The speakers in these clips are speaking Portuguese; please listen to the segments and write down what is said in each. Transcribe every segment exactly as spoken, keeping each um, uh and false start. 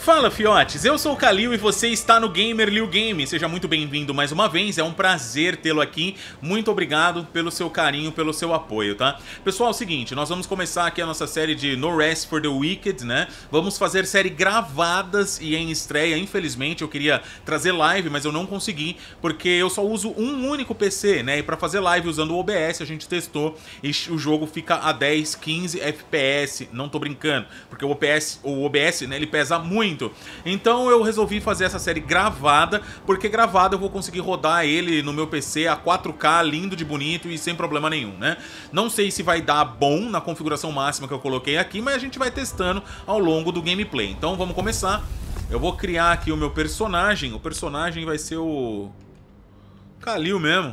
Fala, fiotes, eu sou o Kalil e você está no Gamer Liu Game. Seja muito bem-vindo mais uma vez, é um prazer tê-lo aqui. Muito obrigado pelo seu carinho, pelo seu apoio, tá? Pessoal, é o seguinte, nós vamos começar aqui a nossa série de No Rest for the Wicked, né? Vamos fazer série gravadas e em estreia. Infelizmente eu queria trazer live, mas eu não consegui, porque eu só uso um único P C, né? E pra fazer live usando o O B S a gente testou e o jogo fica a dez, quinze F P S. Não tô brincando, porque o O B S, o O B S, né, ele pesa muito. Então eu resolvi fazer essa série gravada, porque gravada eu vou conseguir rodar ele no meu P C a quatro K, lindo de bonito e sem problema nenhum, né? Não sei se vai dar bom na configuração máxima que eu coloquei aqui, mas a gente vai testando ao longo do gameplay. Então vamos começar. Eu vou criar aqui o meu personagem. O personagem vai ser o Kalil mesmo.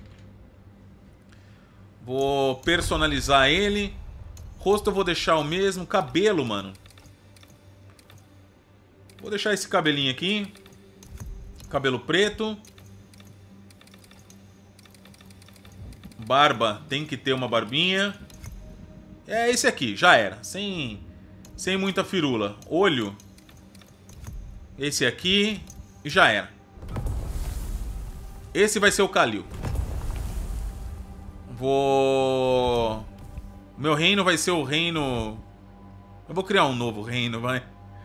Vou personalizar ele. Rosto eu vou deixar o mesmo. Cabelo, mano, vou deixar esse cabelinho aqui. Cabelo preto. Barba, tem que ter uma barbinha. É esse aqui, já era. Sem, sem muita firula. Olho. Esse aqui. E já era. Esse vai ser o Kalil. Vou... Meu reino vai ser o reino... Eu vou criar um novo reino, vai.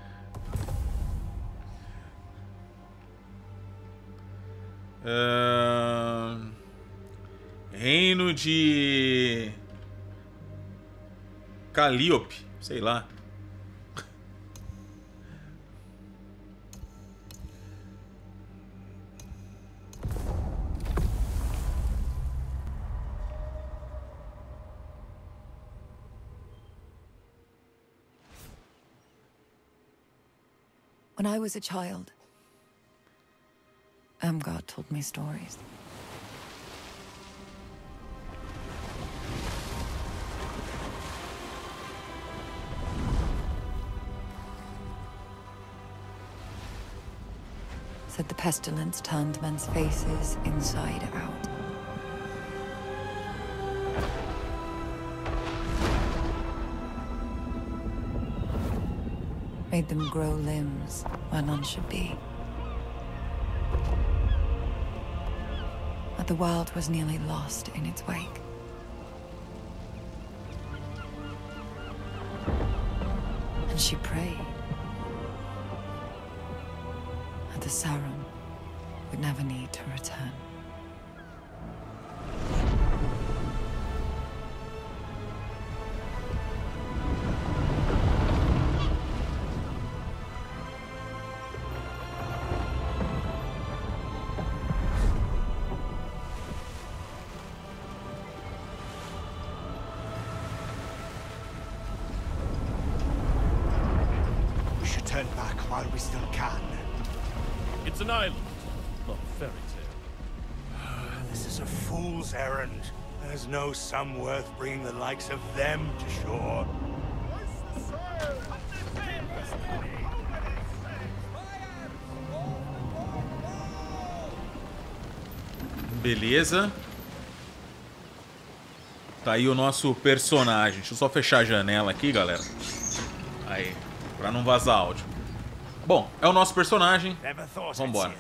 Uh... Reino de Calliope, sei lá. When I was a child, Amgard told me stories. Said the pestilence turned men's faces inside out. Made them grow limbs where none should be. But the world was nearly lost in its wake. And she prayed that the Sauron would never need to return. Turn back while we still can. It's an island, not a fairy tale. This is a fool's errand. There's no sum worth bringing the likes of them to shore. Beleza. Tá aí o nosso personagem. Deixa eu só fechar a janela aqui, galera. Aí, pra não vazar áudio. Bom, é o nosso personagem. Vambora.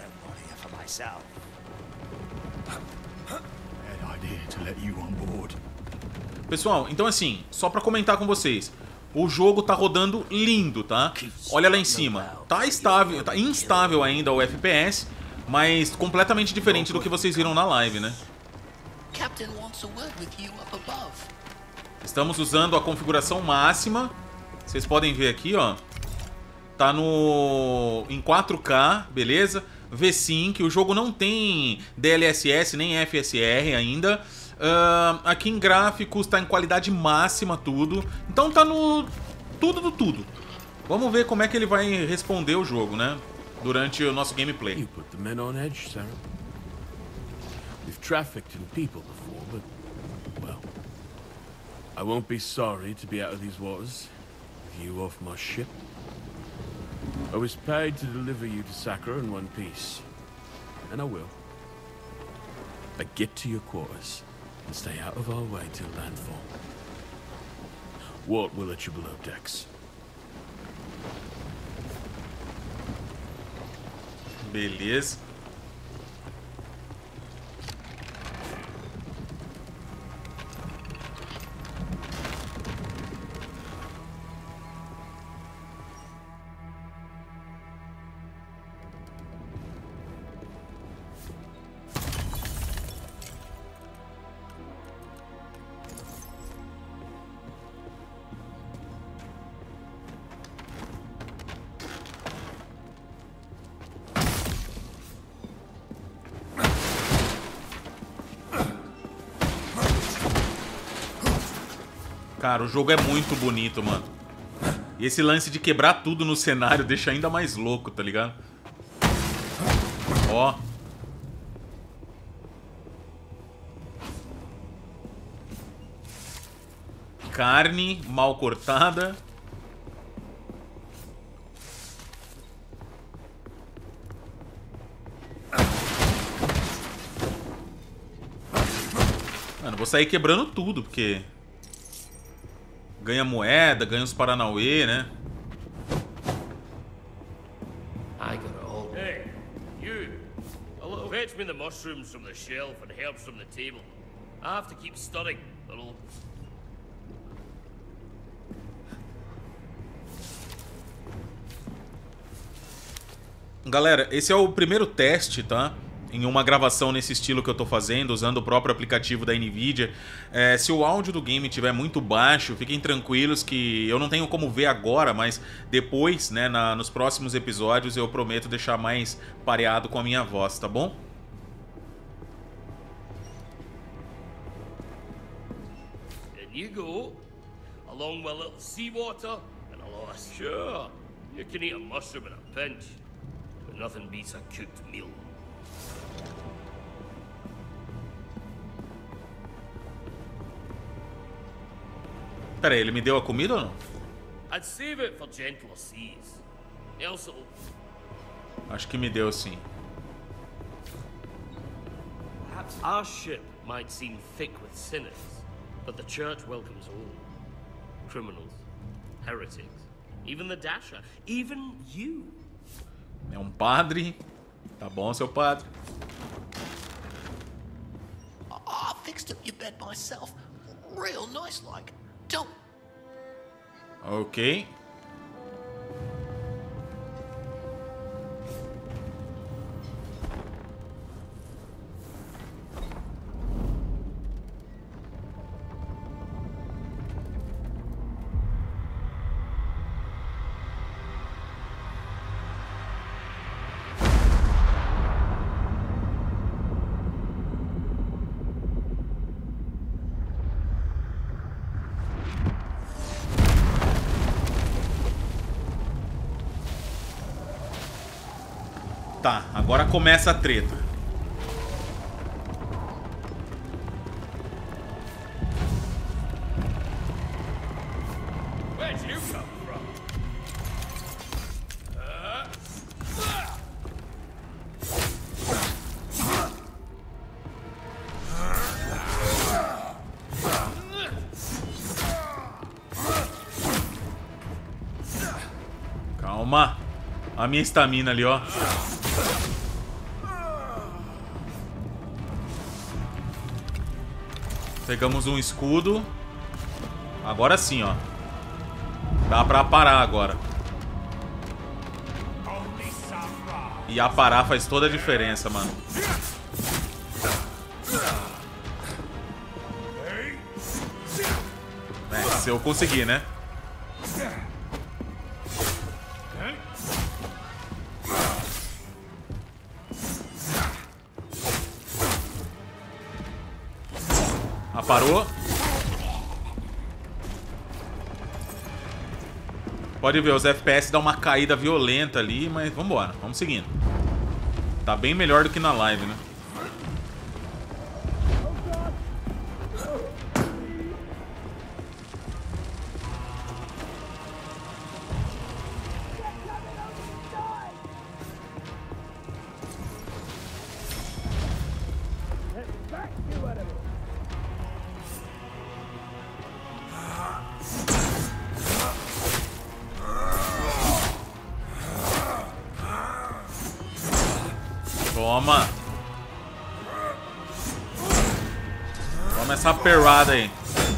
Pessoal, então assim, só pra comentar com vocês. O jogo tá rodando lindo, tá? Olha lá em cima. Tá estável, tá instável ainda o F P S, mas completamente diferente do que vocês viram na live, né? Estamos usando a configuração máxima. Vocês podem ver aqui, ó. Tá no em quatro K, beleza? V cinco, o jogo não tem D L S S nem F S R ainda. Uh, aqui em gráficos tá em qualidade máxima tudo. Então tá no tudo do tudo. Vamos ver como é que ele vai responder o jogo, né? Durante o nosso gameplay. You put the men on edge, Sarah. We've trafficked in people before, but well, I won't be sorry to be out of these waters. You off my ship. I was paid to deliver you to Sakura in one piece, and I will. But get to your quarters and stay out of our way till landfall. Walt will let you below decks. Beleza. Cara, o jogo é muito bonito, mano. E esse lance de quebrar tudo no cenário deixa ainda mais louco, tá ligado? Ó. Carne mal cortada. Mano, vou sair quebrando tudo, porque... ganha moeda, ganha os paranauê, né? I got a hold. Hey, you. Fetch me the mushrooms from the shelf and herbs from the table. I have to keep stirring. They'll... Galera, esse é o primeiro teste, tá? Em uma gravação nesse estilo que eu tô fazendo, usando o próprio aplicativo da Nvidia. É, se o áudio do game estiver muito baixo, fiquem tranquilos que eu não tenho como ver agora, mas depois, né, na, nos próximos episódios, eu prometo deixar mais pareado com a minha voz, tá bom? In you go, along with a little seawater and a lot of... Sure, you can eat a mushroom in a pinch, but nothing beats a cooked meal. Pera aí, ele me deu a comida ou não? I'd save it for gentler seas. Else it'll... Acho que me deu sim. Perhaps our ship might seem thick with sinners, but the church welcomes all. Criminals, heretics, even the Dasher, even you. É um padre. Tá bom, seu padre. I fixed up your bed myself. Real nice like. Don't. Ok. Tá, agora começa a treta. Where'd you come from? Uh, Calma. A minha estamina ali, ó. Pegamos um escudo. Agora sim, ó. Dá pra parar agora. E a parar faz toda a diferença, mano. É, se eu conseguir, né? Parou. Pode ver, os F P S dão uma caída violenta ali, mas vambora, vamos seguindo. Tá bem melhor do que na live, né? Toma. Toma essa perrada aí.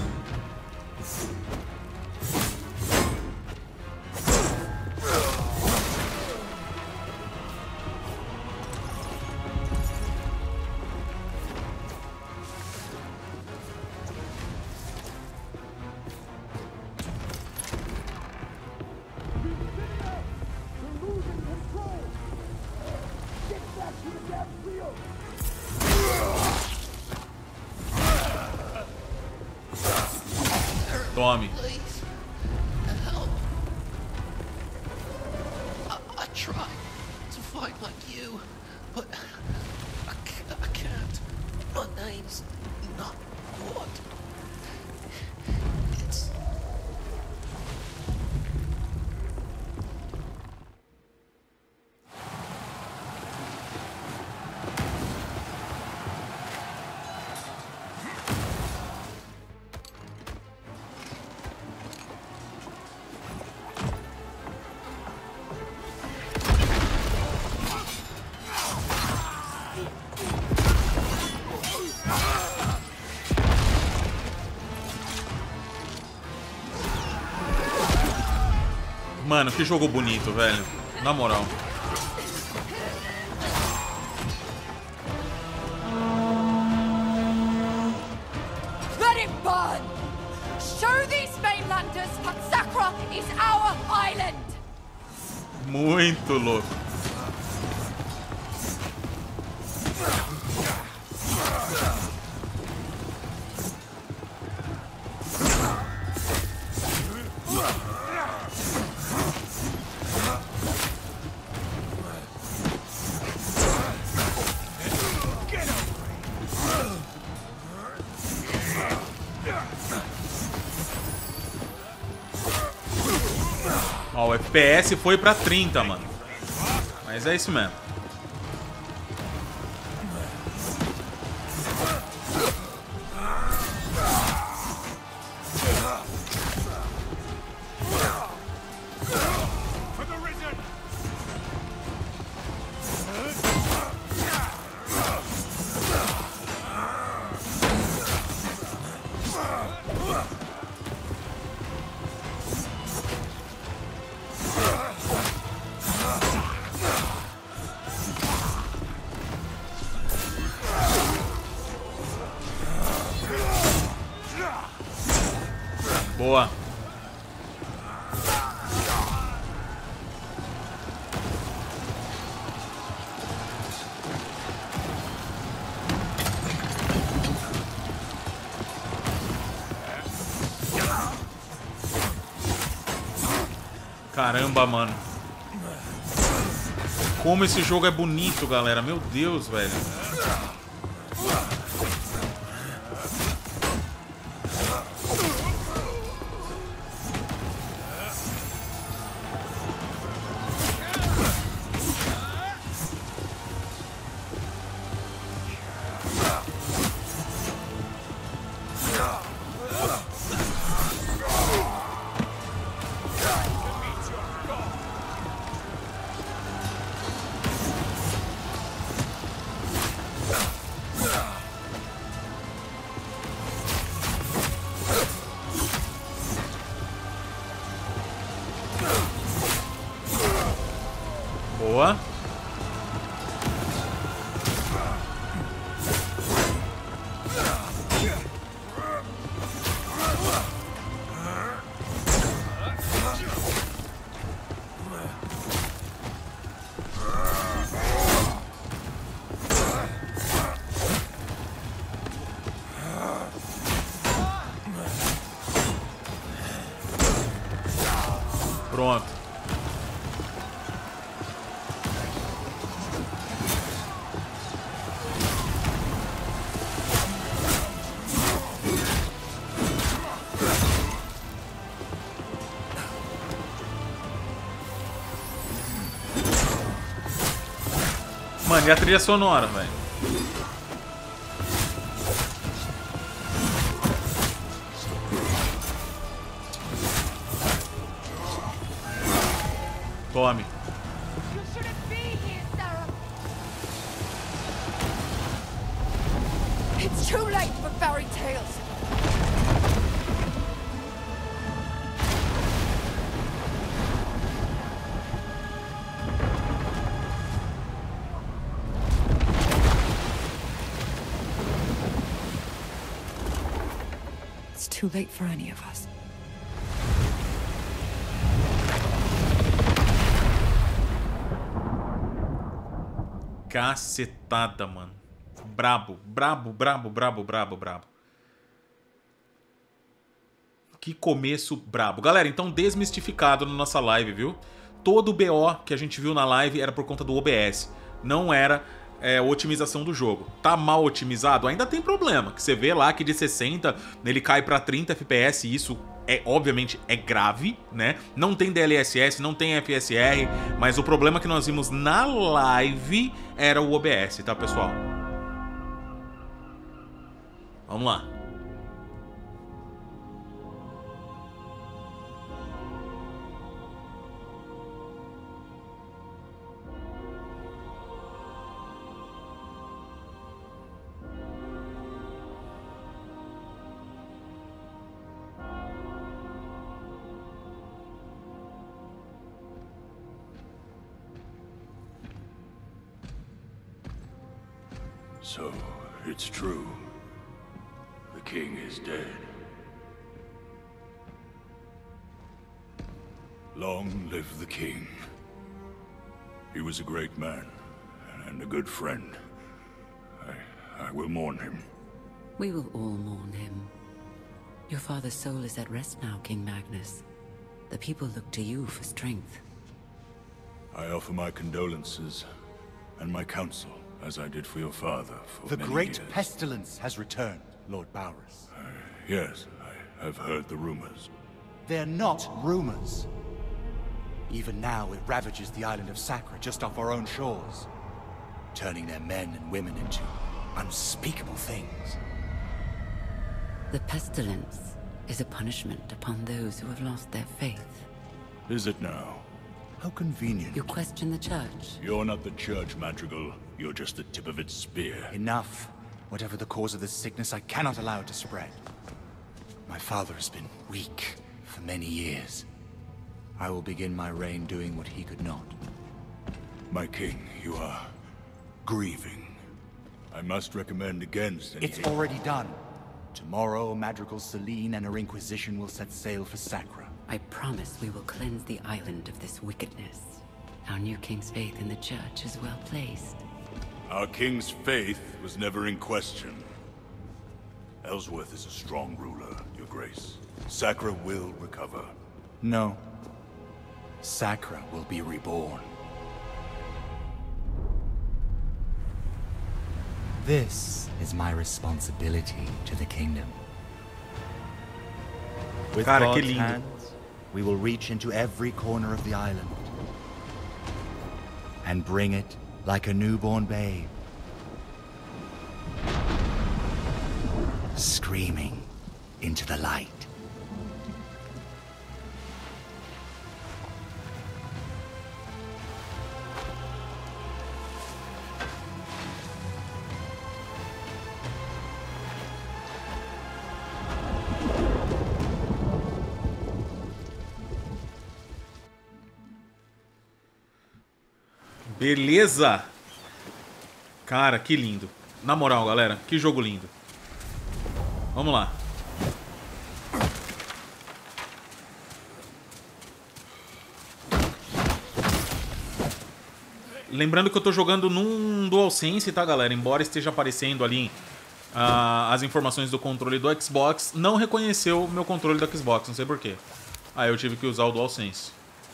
Tome. Please, help. I, I tried to fight like you, but I, ca- I can't. My name's not what. It's... Mano, que jogo bonito, velho. Na moral. Let it burn! Show these mainlanders Katsakra is our island! Muito louco. Ó, o F P S foi pra trinta, mano. Mas é isso mesmo. Boa. Caramba, mano. Como esse jogo é bonito, galera. Meu Deus, velho. Boa. Pronto. Mano, e a trilha sonora, velho? Tome. You shouldn't be here, Sarah. It's too late for fairy tales. It's too late for any of us. Cacetada, mano. Brabo, brabo, brabo, brabo, brabo, brabo. Que começo brabo. Galera, então desmistificado na nossa live, viu? Todo o B O que a gente viu na live era por conta do O B S. Não era é, otimização do jogo. Tá mal otimizado? Ainda tem problema. Que você vê lá que de sessenta ele cai pra trinta F P S e isso é, obviamente, é grave, né? Não tem D L S S, não tem F S R, mas o problema que nós vimos na live era o O B S, tá, pessoal? Vamos lá. So, it's true. The king is dead. Long live the king. He was a great man, and a good friend. I, I will mourn him. We will all mourn him. Your father's soul is at rest now, King Magnus. The people look to you for strength. I offer my condolences and my counsel, as I did for your father for The many great years. pestilence has returned, Lord Bowers. Uh, yes, I have heard the rumors. They're not rumors. Even now, it ravages the island of Sacra just off our own shores, turning their men and women into unspeakable things. The pestilence is a punishment upon those who have lost their faith. Is it now? How convenient. You question the church? You're not the church, Madrigal. You're just the tip of its spear. Enough. Whatever the cause of this sickness, I cannot allow it to spread. My father has been weak for many years. I will begin my reign doing what he could not. My king, you are grieving. I must recommend against any... It's already done. Tomorrow, Madrigal Celine and her Inquisition will set sail for Sacra. I promise we will cleanse the island of this wickedness. Our new king's faith in the church is well placed. Our king's faith was never in question. Ellsworth is a strong ruler, Your Grace. Sacra will recover. No. Sacra will be reborn. This is my responsibility to the kingdom. With Cara, que God's lindo. hands, we will reach into every corner of the island and bring it like a newborn babe, screaming into the light. Beleza! Cara, que lindo. Na moral, galera, que jogo lindo. Vamos lá. Lembrando que eu tô jogando num DualSense, tá, galera? Embora esteja aparecendo ali uh, as informações do controle do Xbox, não reconheceu o meu controle do Xbox, não sei porquê. Aí eu tive que usar o DualSense.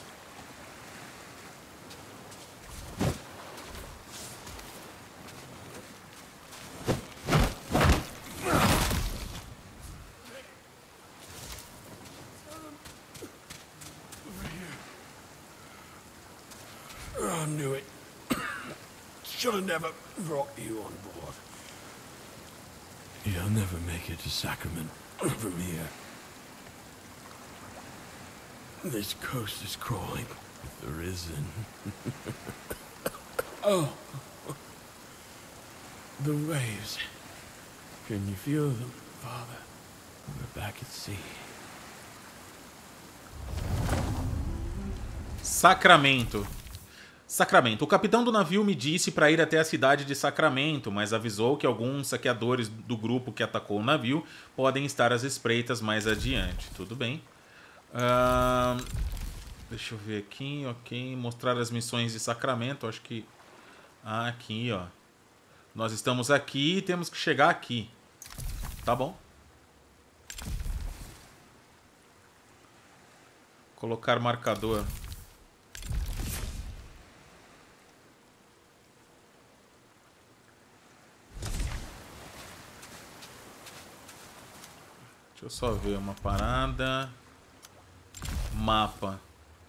I knew it. Should have never brought you on board. You'll never make it to Sacrament from here. This coast is crawling with the risen. Oh. The waves. Can you feel them, Father? We're back at sea. Sacramento. Sacramento. O capitão do navio me disse para ir até a cidade de Sacramento, mas avisou que alguns saqueadores do grupo que atacou o navio podem estar às espreitas mais adiante. Tudo bem. Uh, deixa eu ver aqui, ok. Mostrar as missões de Sacramento. Acho que... Ah, aqui, ó. Nós estamos aqui e temos que chegar aqui. Tá bom. Colocar marcador. Deixa eu só ver uma parada. Mapa.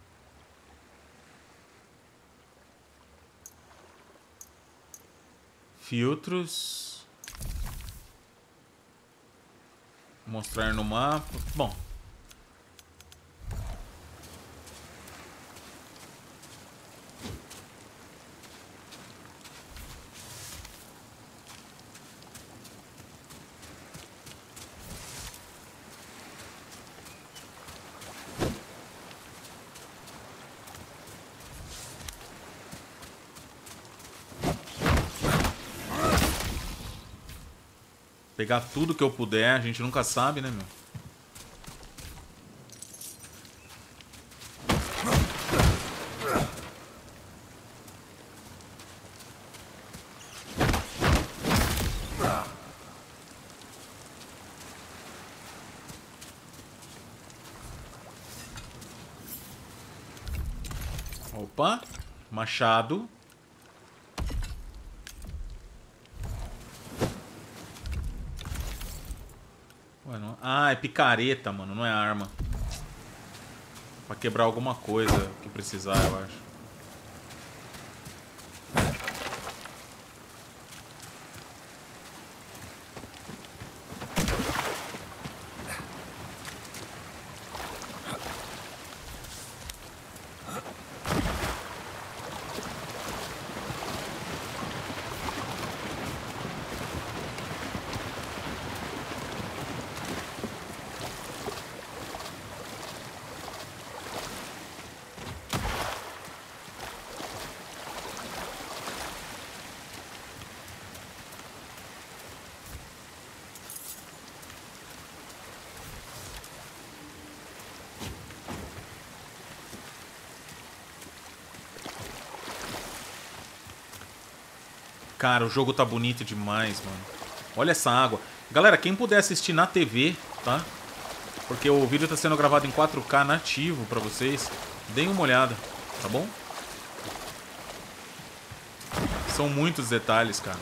Filtros. Mostrar no mapa. Bom. Pegar tudo que eu puder, a gente nunca sabe, né, meu? Opa, machado. Ah, é picareta, mano, não é arma. Pra quebrar alguma coisa que precisar, eu acho. Cara, o jogo tá bonito demais, mano. Olha essa água. Galera, quem puder assistir na T V, tá? Porque o vídeo tá sendo gravado em quatro K nativo pra vocês. Deem uma olhada, tá bom? São muitos detalhes, cara.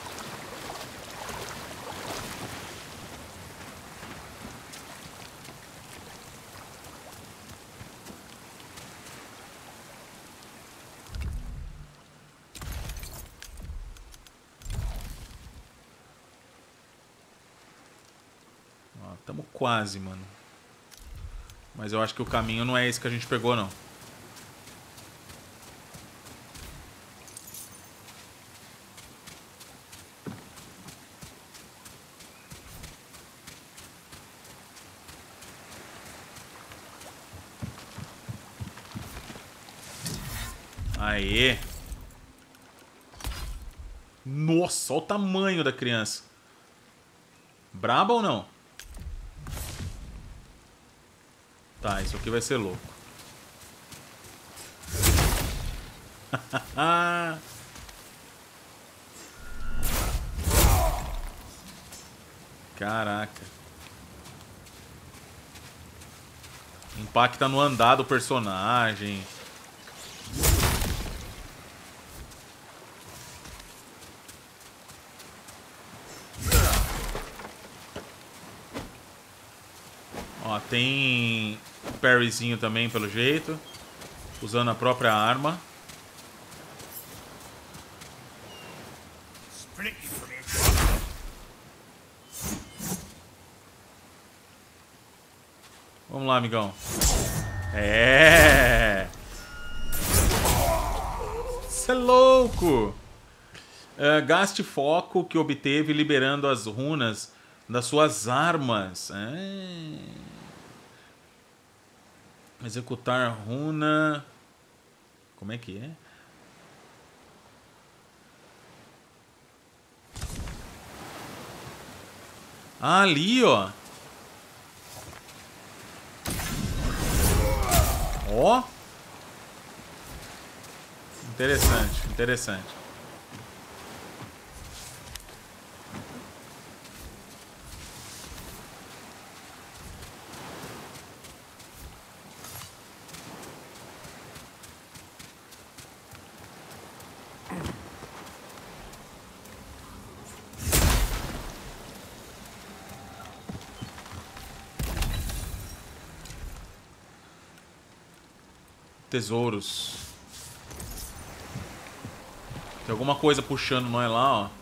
Tamo quase, mano. Mas eu acho que o caminho não é esse que a gente pegou, não. Aê! Nossa, olha o tamanho da criança. Braba ou não? Tá, isso aqui vai ser louco. Caraca. Impacta no andar do personagem. Ó, tem parryzinho também, pelo jeito. Usando a própria arma. Vamos lá, amigão. É! Você é louco! Uh, gaste foco que obteve liberando as runas das suas armas. É. Executar runa... Como é que é? Ah, ali, ó. Ó. Interessante, interessante. Tesouros. Tem alguma coisa puxando nós lá, ó.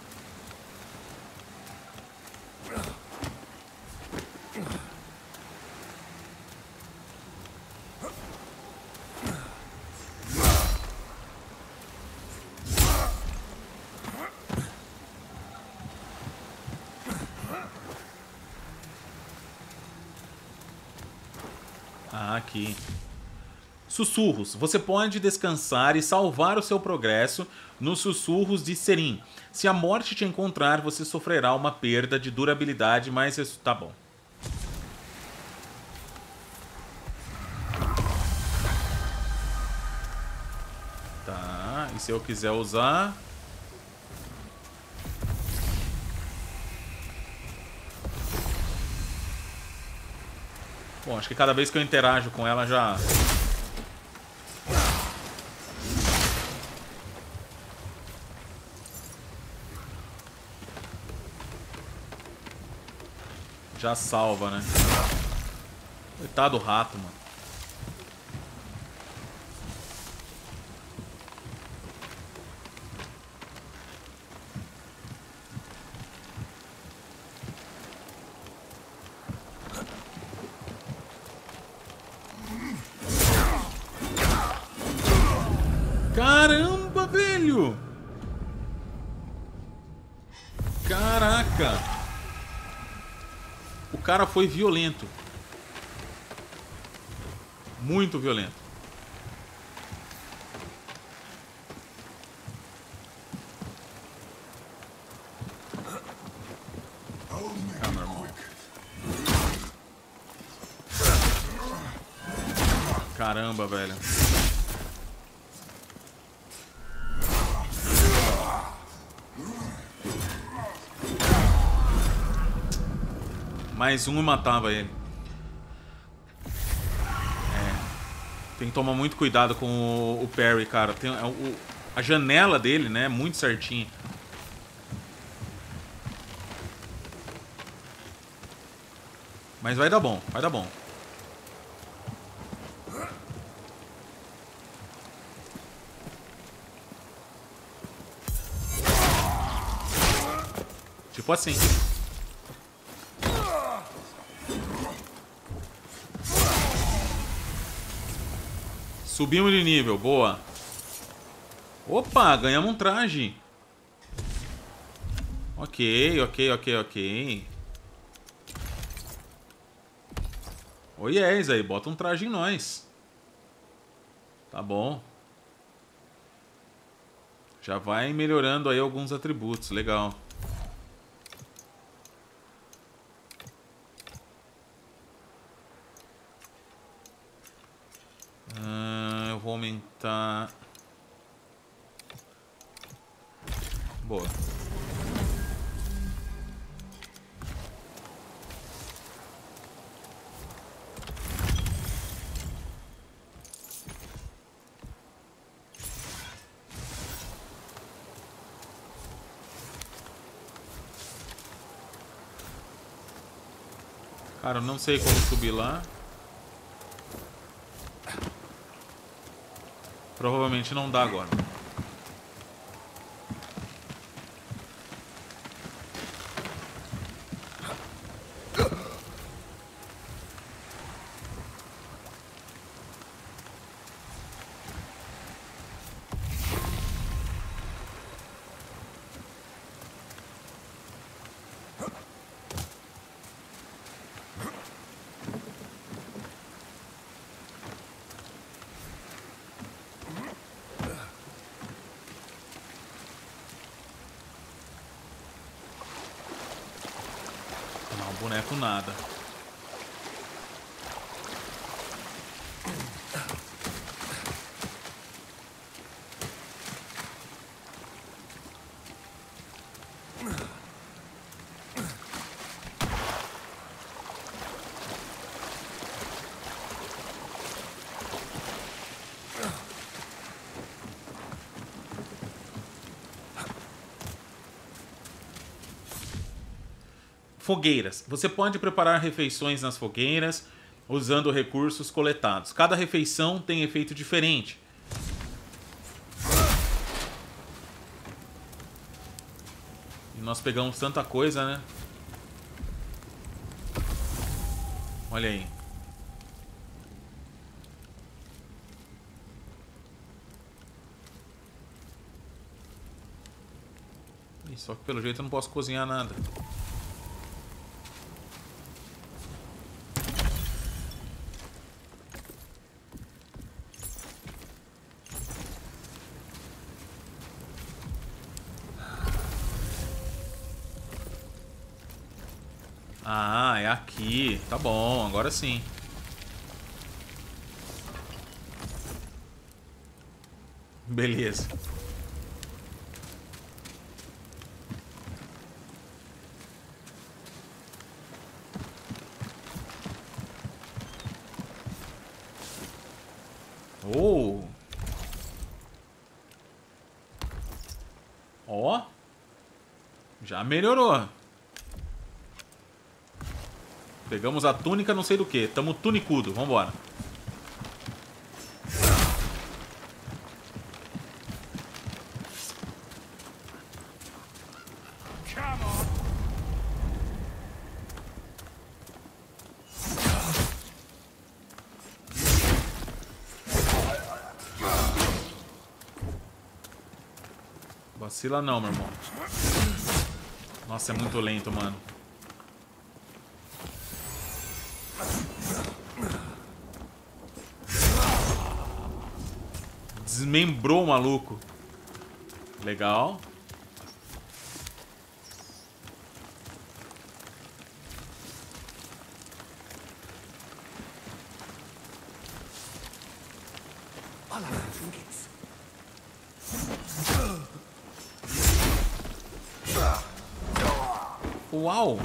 Ah, aqui. Sussurros. Você pode descansar e salvar o seu progresso nos sussurros de Serim. Se a morte te encontrar, você sofrerá uma perda de durabilidade, mas isso tá bom. Tá, e se eu quiser usar... Bom, acho que cada vez que eu interajo com ela já... Já salva, né? Coitado do rato, mano. Caramba, velho! Caraca! O cara foi violento. Muito violento. Ah, meu irmão. Caramba, velho. Mais um e matava ele. É. Tem que tomar muito cuidado com o, o parry, cara. Tem, o, a janela dele, né, é muito certinha. Mas vai dar bom, vai dar bom. Tipo assim. Subimos de nível, boa. Opa, ganhamos um traje. Ok, ok, ok, ok. Ô, yes, aí, bota um traje em nós. Tá bom. Já vai melhorando aí alguns atributos, legal. Uh, eu vou aumentar... Boa. Cara, eu não sei como subir lá. Provavelmente não dá agora. Boneco nada. Fogueiras. Você pode preparar refeições nas fogueiras usando recursos coletados. Cada refeição tem efeito diferente. E nós pegamos tanta coisa, né? Olha aí. Ih, só que pelo jeito eu não posso cozinhar nada. Ah, é aqui. Tá bom, agora sim. Beleza. Oh. Ó. Já melhorou. Pegamos a túnica não sei do que. Tamo tunicudo. Vambora. Vacila não, meu irmão. Nossa, é muito lento, mano. Desmembrou o maluco. Legal. Uau!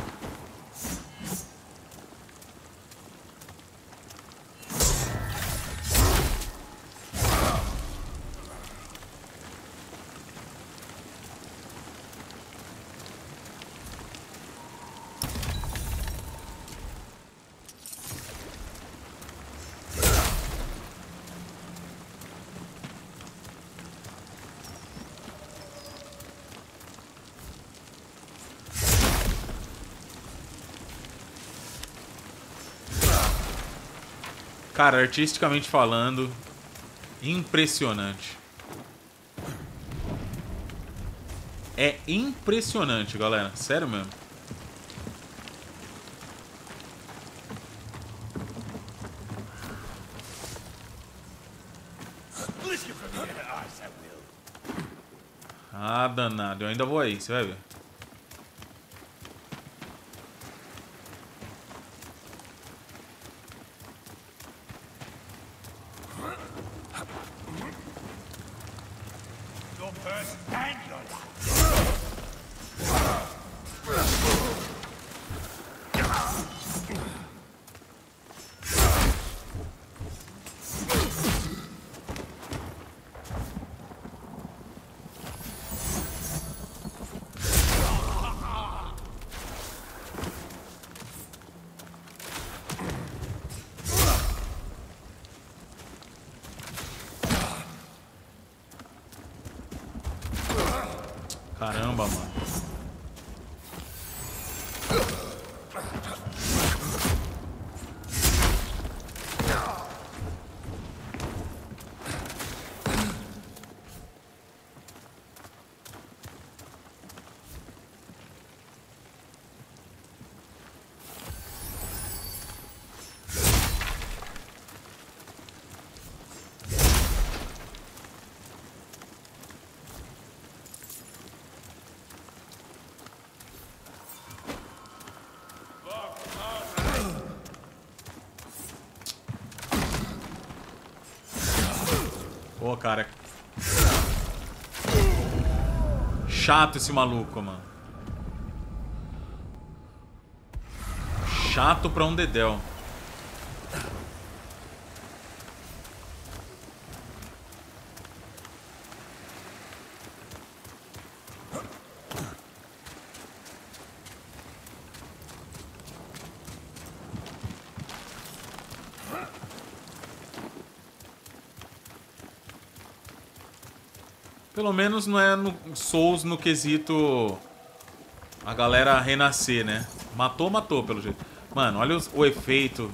Cara, artisticamente falando, impressionante. É impressionante, galera. Sério mesmo. Ah, danado. Eu ainda vou aí, você vai ver. Caramba, mano. cara. Chato esse maluco, mano. Chato pra um dedéu. Pelo menos não é no Souls no quesito a galera renascer, né? Matou, matou, pelo jeito. Mano, olha os, o efeito.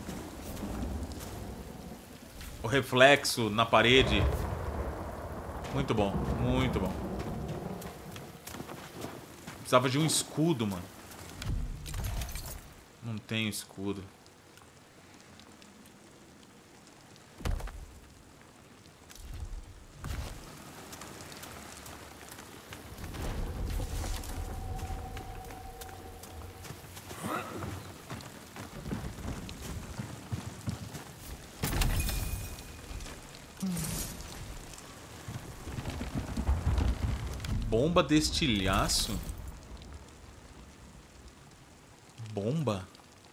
O reflexo na parede. Muito bom, muito bom. Precisava de um escudo, mano. Não tenho escudo. Bomba de estilhaço? Bomba?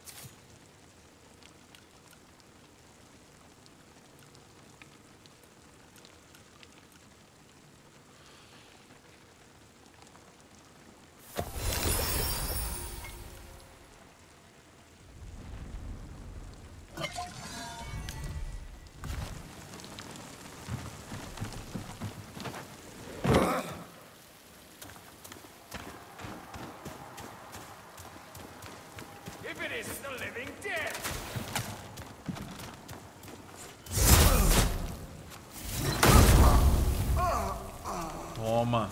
Toma.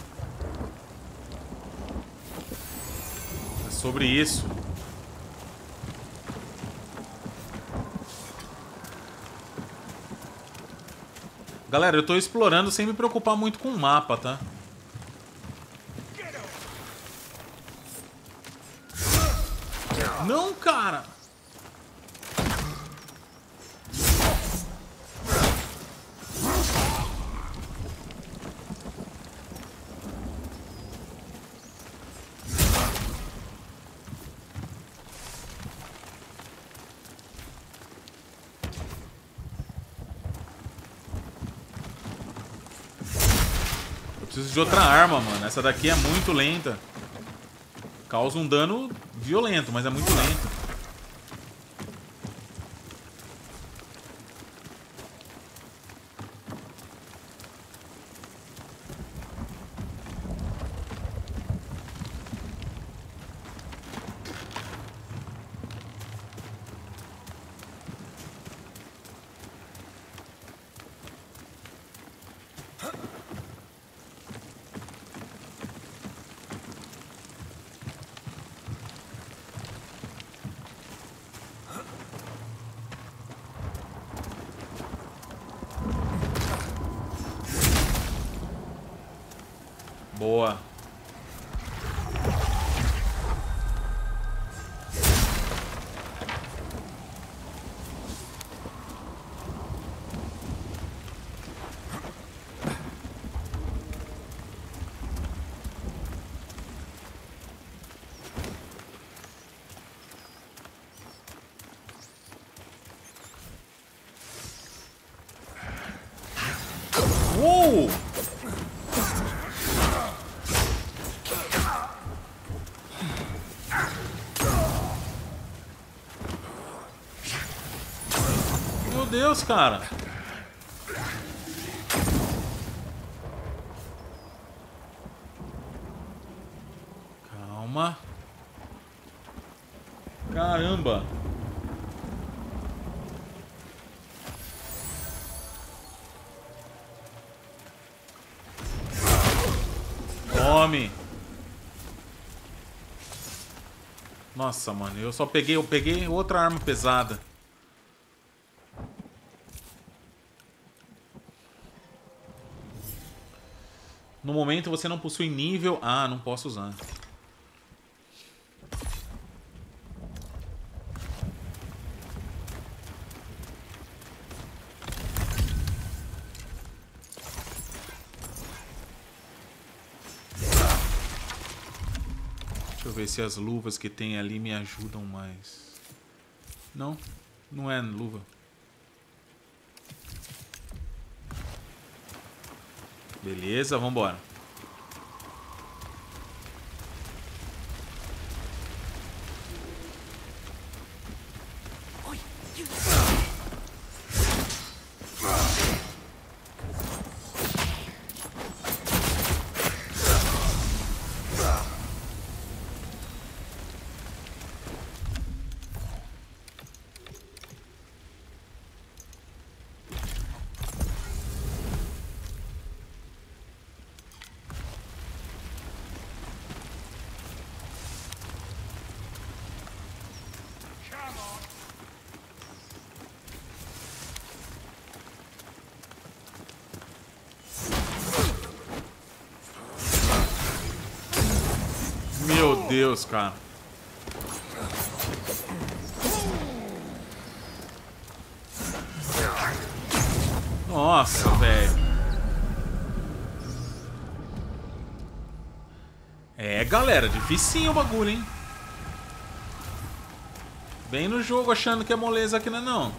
É sobre isso. Galera, eu tô explorando sem me preocupar muito com o mapa, tá? Não, cara! Preciso de outra arma, mano. Essa daqui é muito lenta. Causa um dano violento, mas é muito lento. Boa. Uou! Meu Deus, cara. Calma. Caramba. Tome. Nossa, mano, eu só peguei, eu peguei outra arma pesada. No momento você não possui nível... Ah, não posso usar. Deixa eu ver se as luvas que tem ali me ajudam mais. Não, não é luva. Beleza, vambora. Meu Deus, cara. Nossa, velho. É, galera, dificinho o bagulho, hein? Bem no jogo, achando que é moleza aqui, não é não.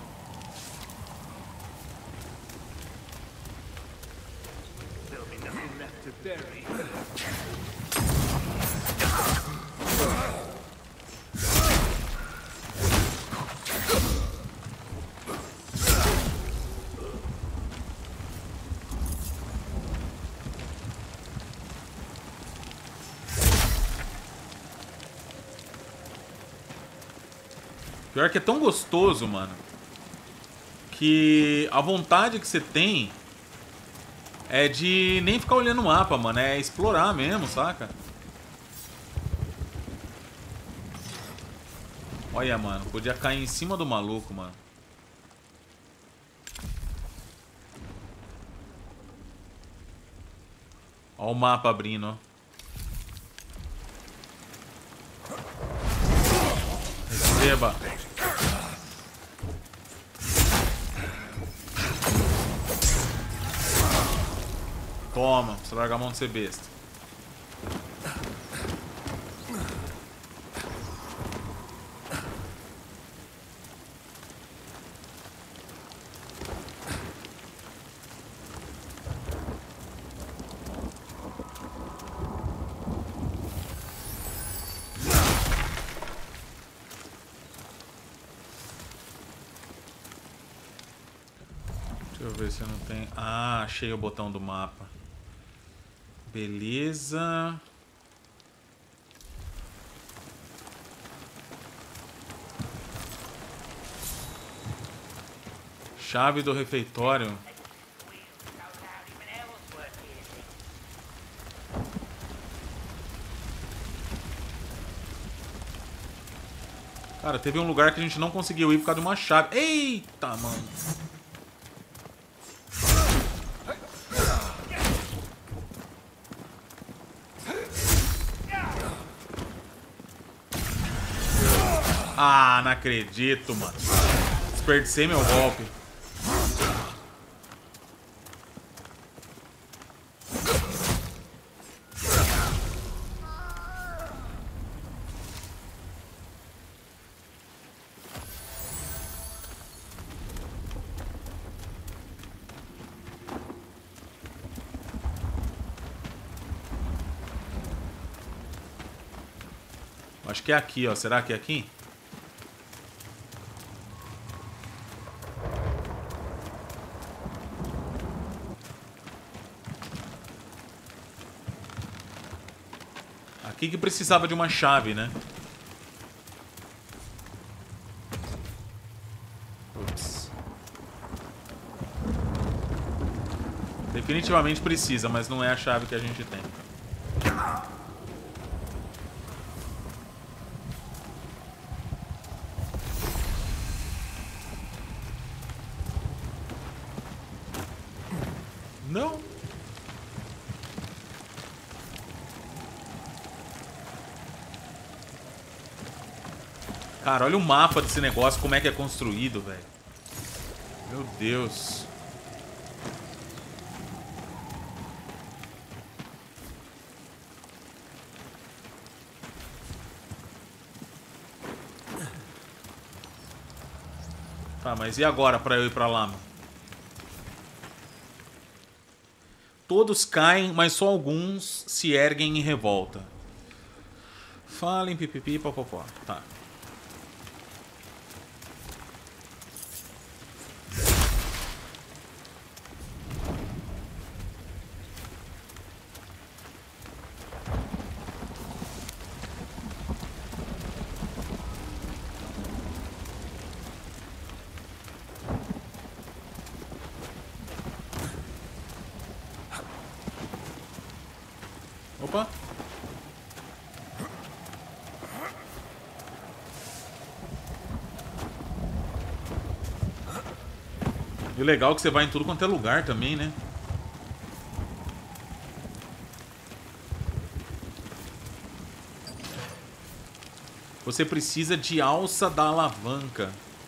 Pior que é tão gostoso, mano, que a vontade que você tem é de nem ficar olhando o mapa, mano. É explorar mesmo, saca? Olha, mano, podia cair em cima do maluco, mano. Ó o mapa abrindo, ó. Receba. Toma, você larga a mão de ser besta. Deixa eu ver se não tem... Ah, achei o botão do mapa. Beleza. Chave do refeitório. Cara, teve um lugar que a gente não conseguiu ir por causa de uma chave. Eita, mano. Ah, não acredito, mano. Desperdicei meu golpe. Acho que é aqui, ó. Será que é aqui? Aqui que precisava de uma chave, né? Ups. Definitivamente precisa, mas não é a chave que a gente tem. Não. Cara, olha o mapa desse negócio, como é que é construído, velho. Meu Deus. Tá, mas e agora pra eu ir pra lá? Todos caem, mas só alguns se erguem em revolta. Falem, pipipi, popopó. Tá. Opa. E o legal é que você vai em tudo quanto é lugar também, né? Você precisa de alça da alavanca.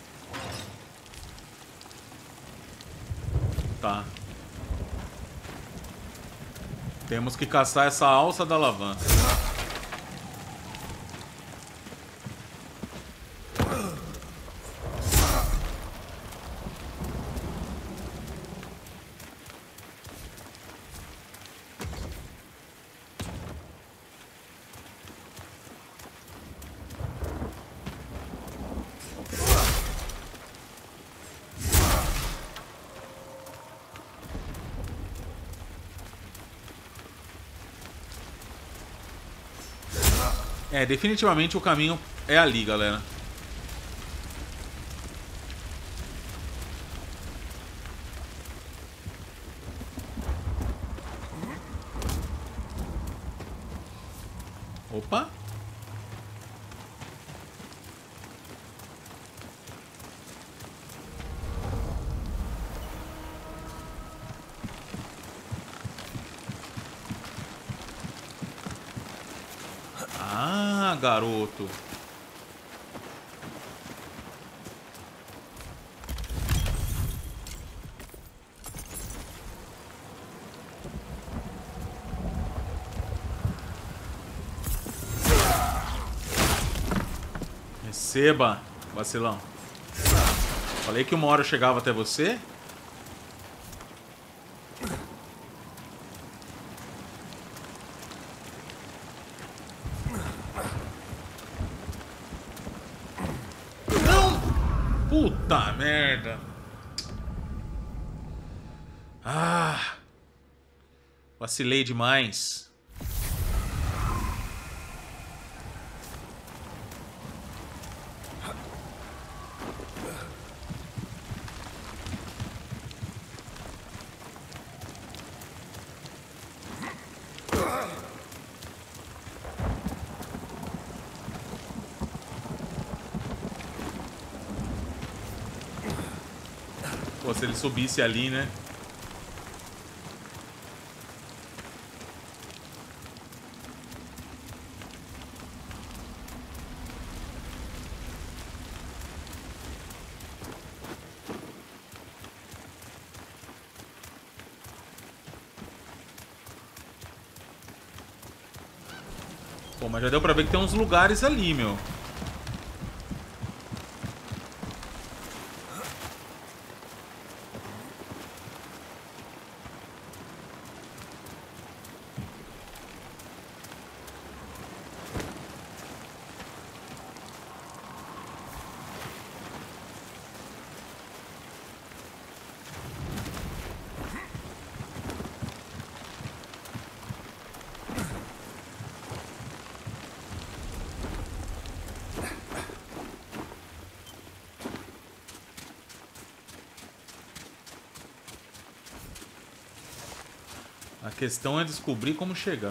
Tá. Temos que caçar essa alça da alavanca. É, definitivamente o caminho é ali, galera. Opa. Ah, garoto. Receba, vacilão. Falei que uma hora eu chegava até você. Puta merda. Ah. Vacilei demais. Pô, se ele subisse ali, né? Pô, mas já deu pra ver que tem uns lugares ali, meu. A questão é descobrir como chegar.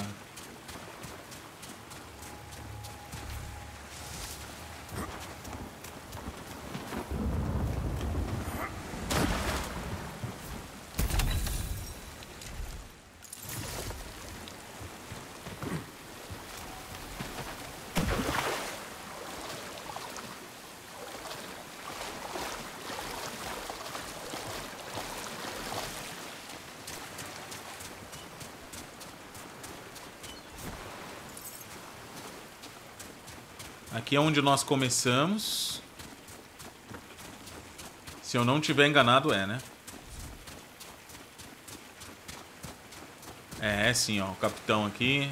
Aqui é onde nós começamos. Se eu não tiver enganado, é, né? É, é sim, ó. O capitão aqui.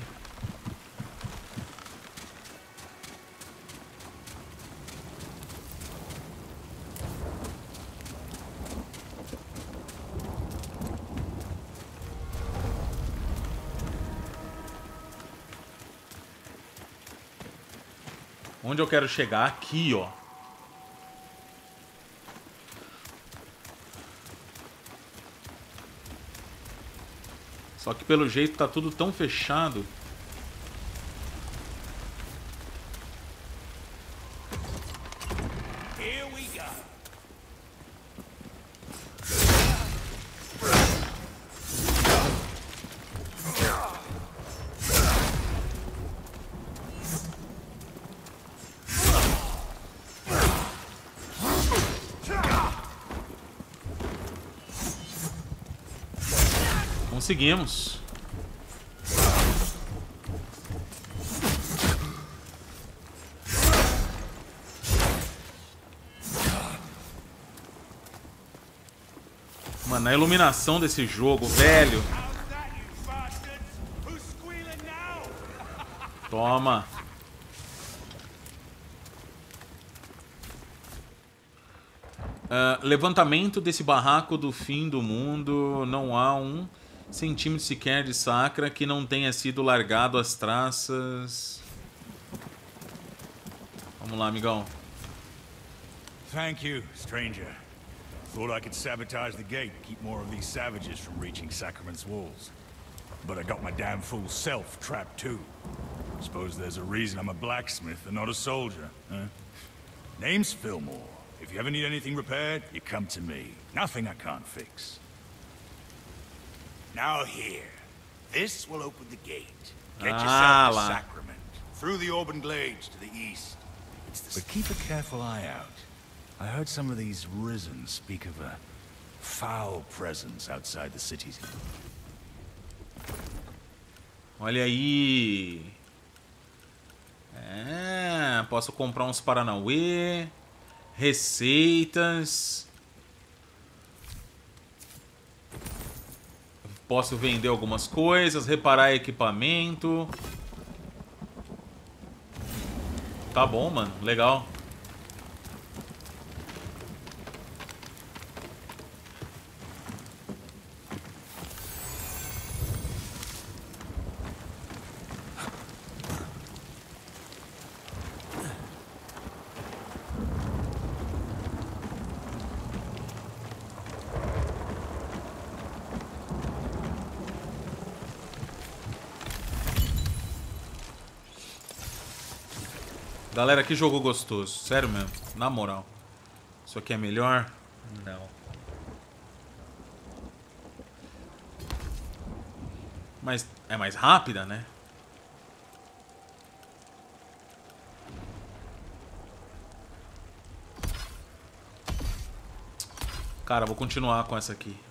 Onde eu quero chegar? Aqui, ó. Só que pelo jeito tá tudo tão fechado. Here we go. Conseguimos. Mano, a iluminação desse jogo, velho. Toma. Uh, levantamento desse barraco do fim do mundo. Não há um centímetro sequer de Sacra que não tenha sido largado às traças. Vamos lá, amigão. Thank you, stranger. Thought I could sabotage the gate, keep more of these savages from reaching Sacrament's walls. But I got my damn fool self trapped too. Suppose there's a reason I'm a blacksmith and not a soldier, huh? Name's Fillmore. If you ever need anything repaired, you come to me. Nothing I can't fix. Now here. This will open the gate. Get Ah, yourself to lá. Sacrament. Through the Auburn Glades to the east. It's the... But keep a careful eye out. I heard some of these Risen speak of a foul presence outside the cities. Olha aí. É, posso comprar uns Paranauê. Receitas. Posso vender algumas coisas, reparar equipamento. Tá bom, mano. Legal. Galera, que jogo gostoso. Sério mesmo. Na moral. Isso aqui é melhor? Não. Mas é mais rápida, né? Cara, vou continuar com essa aqui.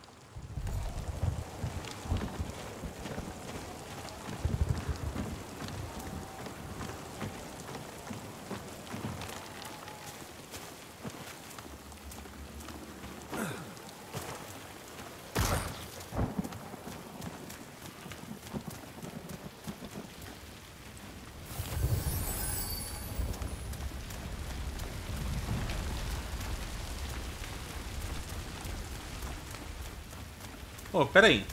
Pô, pera aí.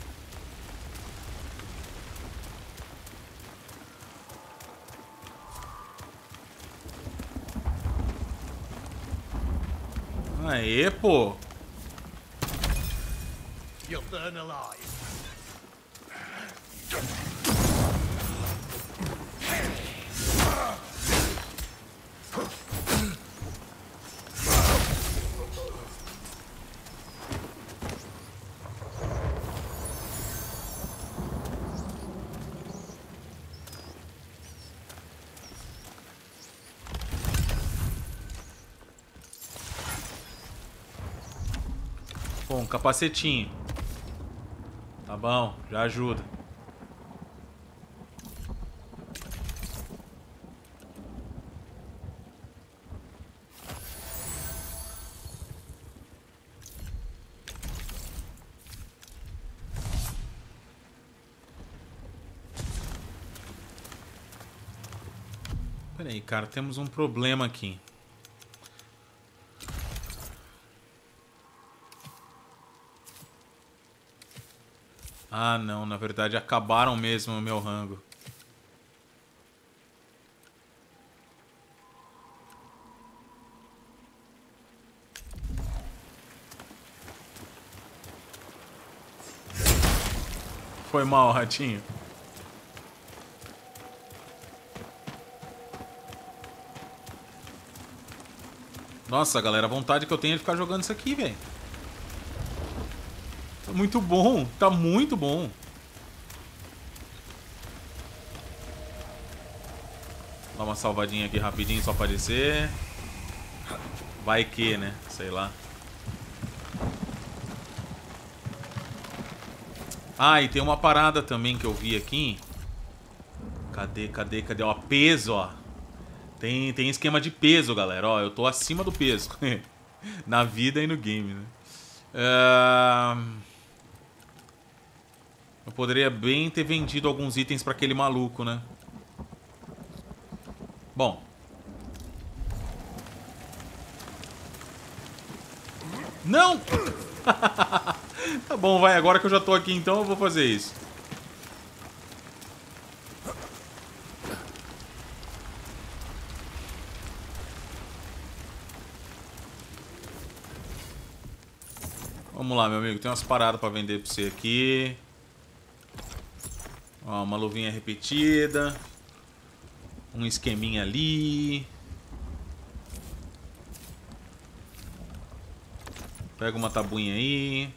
Aê, pô. You'll burn alive. Bom, capacetinho. Tá bom, já ajuda. Pera aí, cara, temos um problema aqui. Ah, não, na verdade acabaram mesmo o meu rango. Foi mal, ratinho. Nossa, galera, a vontade que eu tenho é de ficar jogando isso aqui, velho. Tá muito bom, tá muito bom. Dá uma salvadinha aqui rapidinho só pra descer. Vai que, né? Sei lá. Ah, e tem uma parada também que eu vi aqui. Cadê, cadê, cadê? Ó, peso, ó. Tem, tem esquema de peso, galera. Ó, eu tô acima do peso. Na vida e no game, né? Uh... Eu poderia bem ter vendido alguns itens pra aquele maluco, né? Bom. Não! Tá bom, vai. Agora que eu já tô aqui, então eu vou fazer isso. Vamos lá, meu amigo. Tem umas paradas pra vender pra você aqui. Ó, uma luvinha repetida. Um esqueminha ali. Pega uma tabuinha aí.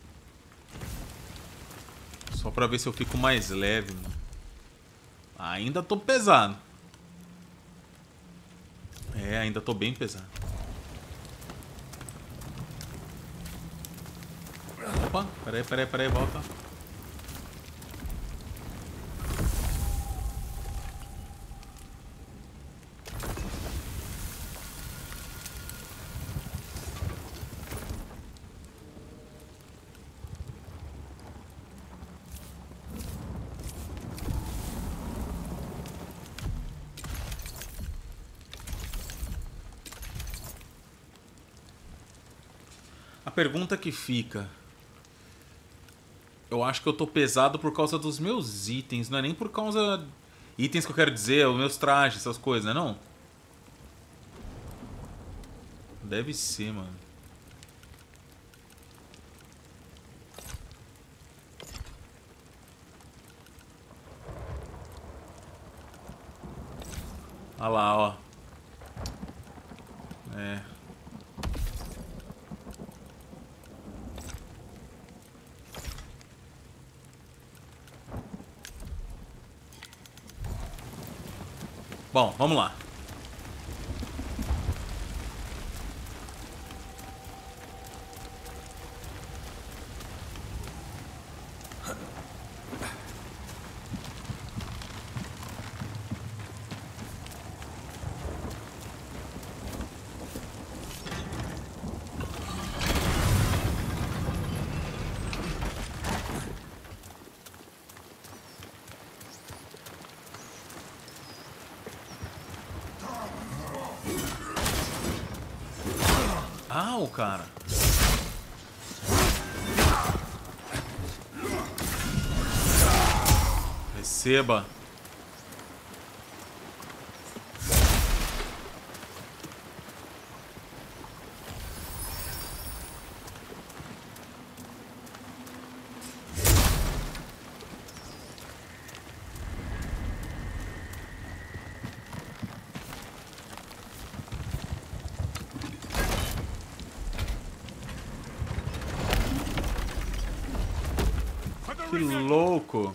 Só pra ver se eu fico mais leve, mano. Ainda tô pesado. É, ainda tô bem pesado. Opa, peraí, peraí, peraí, volta. A pergunta que fica... Eu acho que eu tô pesado por causa dos meus itens, não é nem por causa... Itens que eu quero dizer, os meus trajes, essas coisas, né, não? Deve ser, mano. Olha lá, ó. É... Bom, vamos lá. Ah, o cara. Receba. Que louco.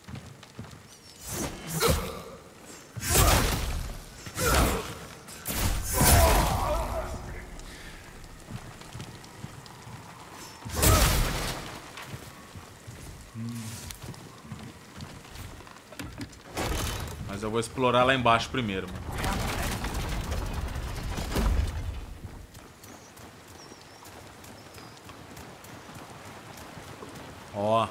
Mas eu vou explorar lá embaixo primeiro, mano. Ó.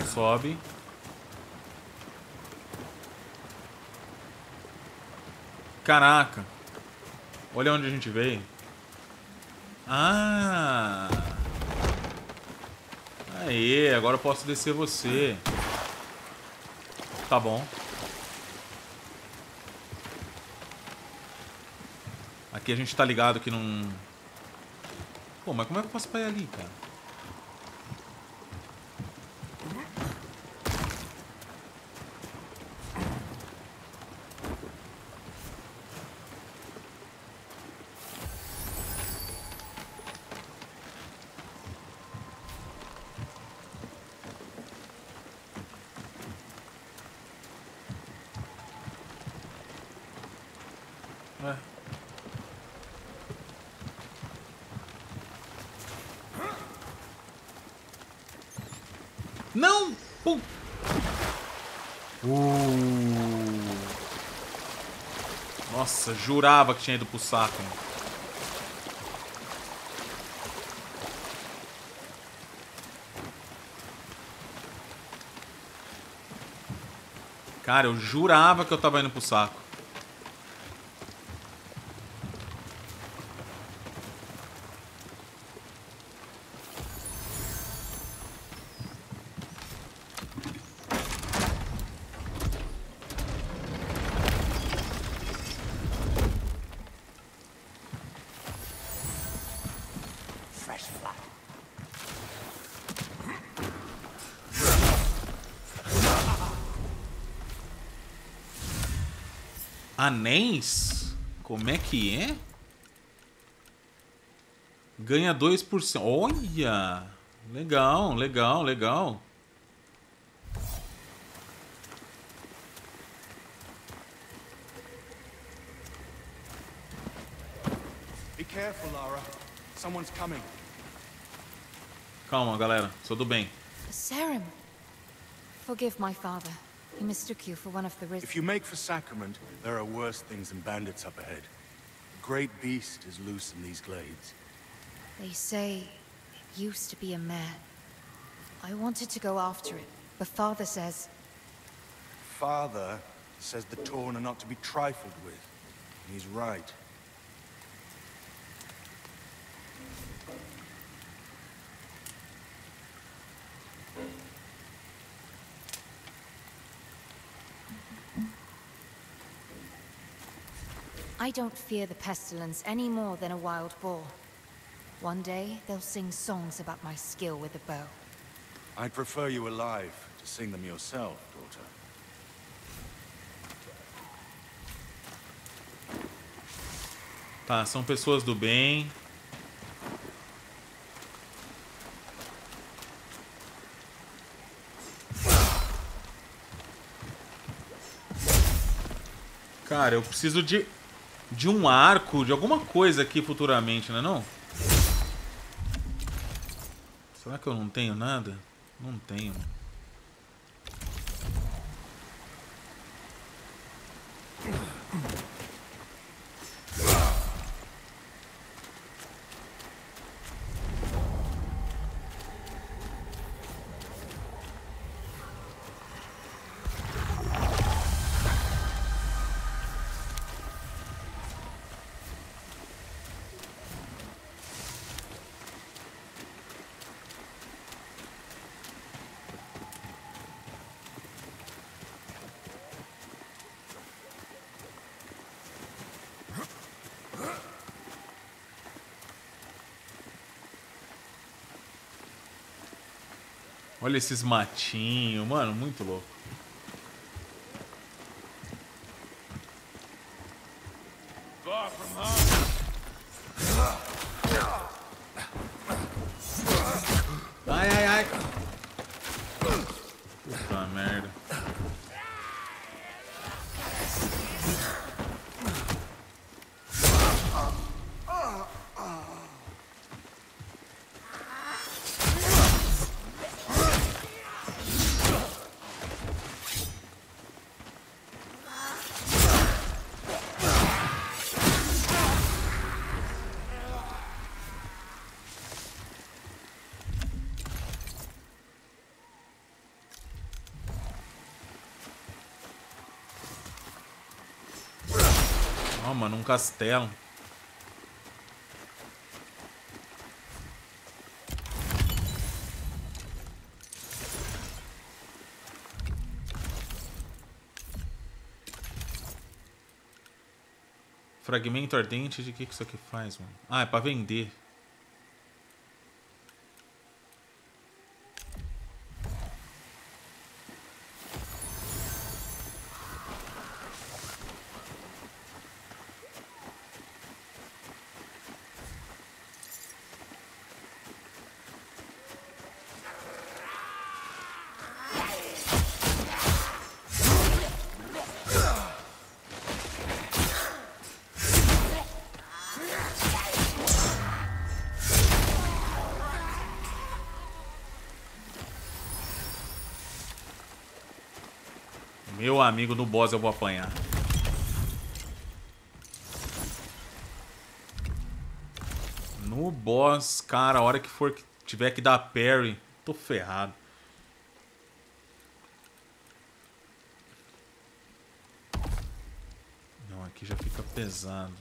sobe. Caraca. Olha onde a gente veio. Ah. Aê, agora eu posso descer você. Tá bom. Aqui a gente tá ligado que não... Pô, mas como é que eu posso pra ir ali, cara? É. Não! Pum. Uh. Nossa, jurava que tinha ido pro saco. Cara, eu jurava que eu tava indo pro saco. Anéis? Como é que é? Ganha dois por cento. Olha! Legal, legal, legal. Be careful, Lara. Someone's coming. Calma, galera. Tudo bem. Sarum. Forgive my father. He mistook you for one of the risen. If you make for Sacrament, there are worse things than bandits up ahead. A great beast is loose in these glades. They say it used to be a man. I wanted to go after it, but father says... Father says the Torn are not to be trifled with. He's right. I don't fear the pestilence any more than a wild boar. One day, they'll sing songs about my skill with a bow. I'd prefer you alive to sing them yourself, daughter. Tá, são pessoas do bem. Cara, eu preciso de... de um arco, de alguma coisa aqui futuramente, né não? Será que eu não tenho nada? Não tenho. Olha esses matinhos, mano, muito louco. Ai, ai, ai. Puta merda. Ó, mano, um castelo. Fragmento ardente, de que que isso aqui faz, mano? Ah, é pra vender. Meu amigo, no boss eu vou apanhar. No boss, cara, a hora que for que tiver que dar parry, tô ferrado. Não, aqui já fica pesado.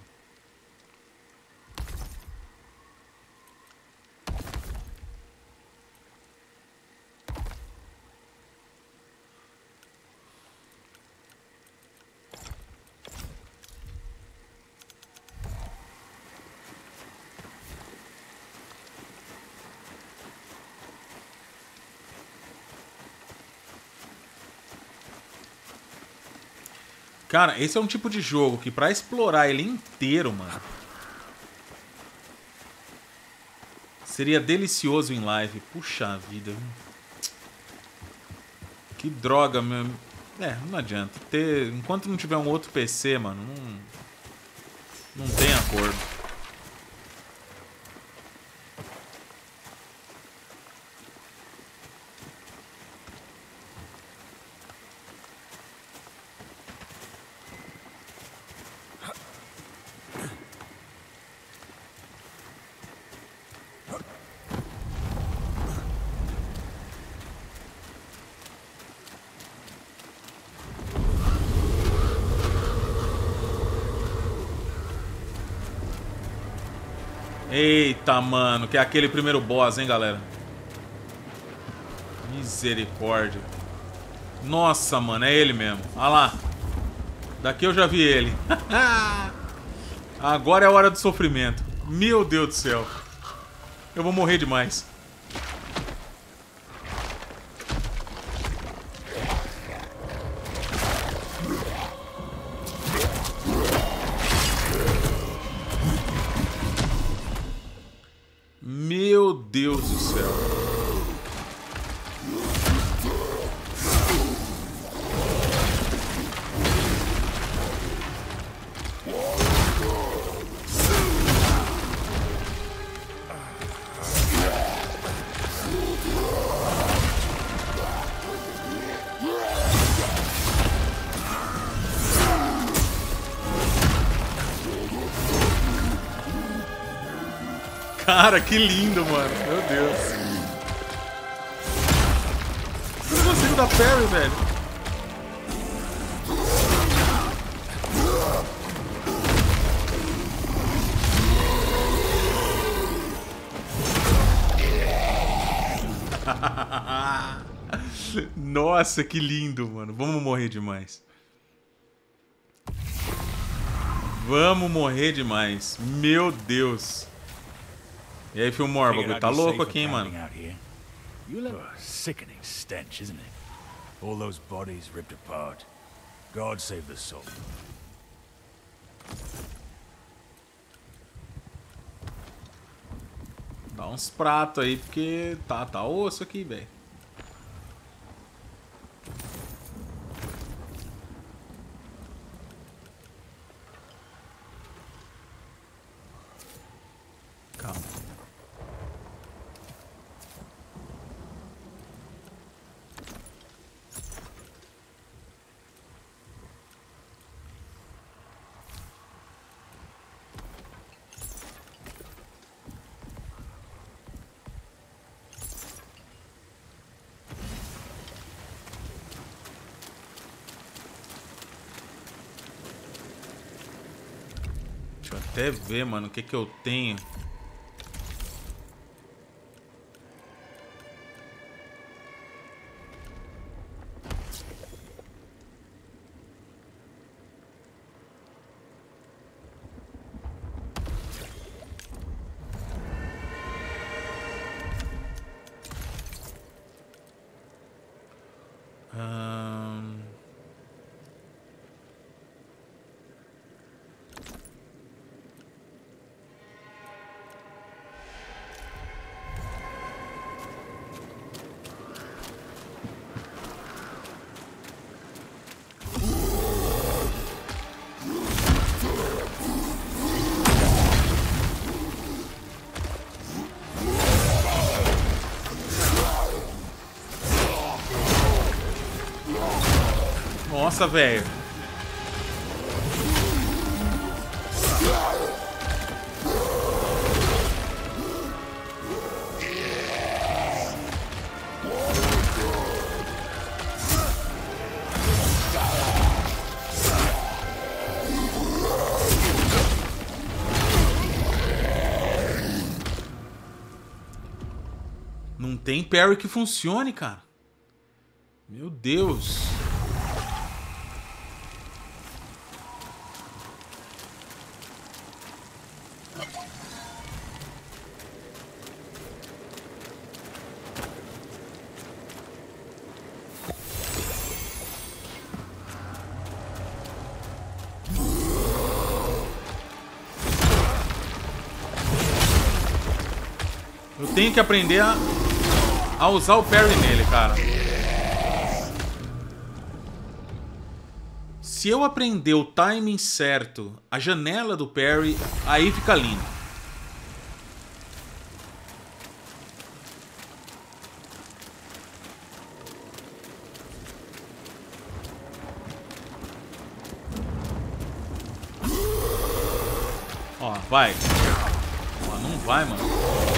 Cara, esse é um tipo de jogo que pra explorar ele inteiro, mano, seria delicioso em live. Puxa vida. Que droga, meu. É, não adianta. Ter... Enquanto não tiver um outro P C, mano, não, não tem acordo. Eita, mano, que é aquele primeiro boss, hein, galera? Misericórdia. Nossa, mano, é ele mesmo. Olha lá. Daqui eu já vi ele. Agora é a hora do sofrimento. Meu Deus do céu. Eu vou morrer demais. Meu Deus do céu. Cara, que lindo, mano. Meu Deus. Eu não consigo dar parry, velho. Nossa, que lindo, mano. Vamos morrer demais. Vamos morrer demais. Meu Deus. E aí, Filmórbago, tá louco aqui, hein, mano? Sickening stench, isn't it? All those bodies ripped apart. God save the soul. Dá uns pratos aí, porque tá, tá osso aqui, velho. Calma. Deixa eu até ver, mano, o que que eu tenho. Ahn... Nossa, velho. Não tem parry que funcione, cara. Meu Deus. Eu tenho que aprender a, a usar o parry nele, cara. Se eu aprender o timing certo, a janela do parry, aí fica lindo. Ó, vai. Ó, não vai, mano.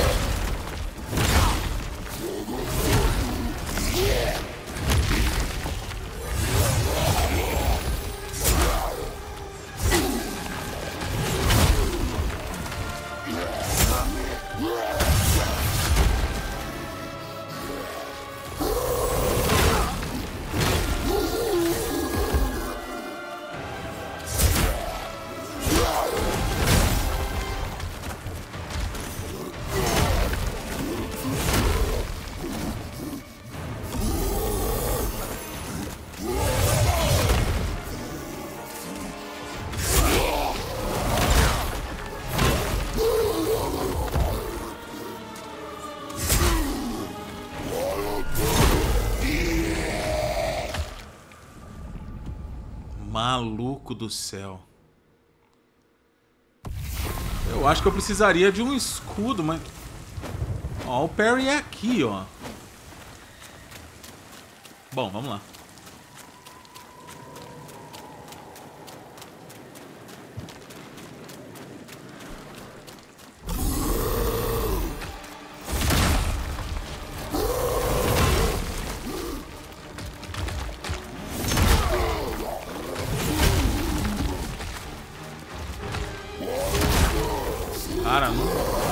Maluco do céu. Eu acho que eu precisaria de um escudo, mas... Ó, o parry é aqui, ó. Bom, vamos lá. Cara, não...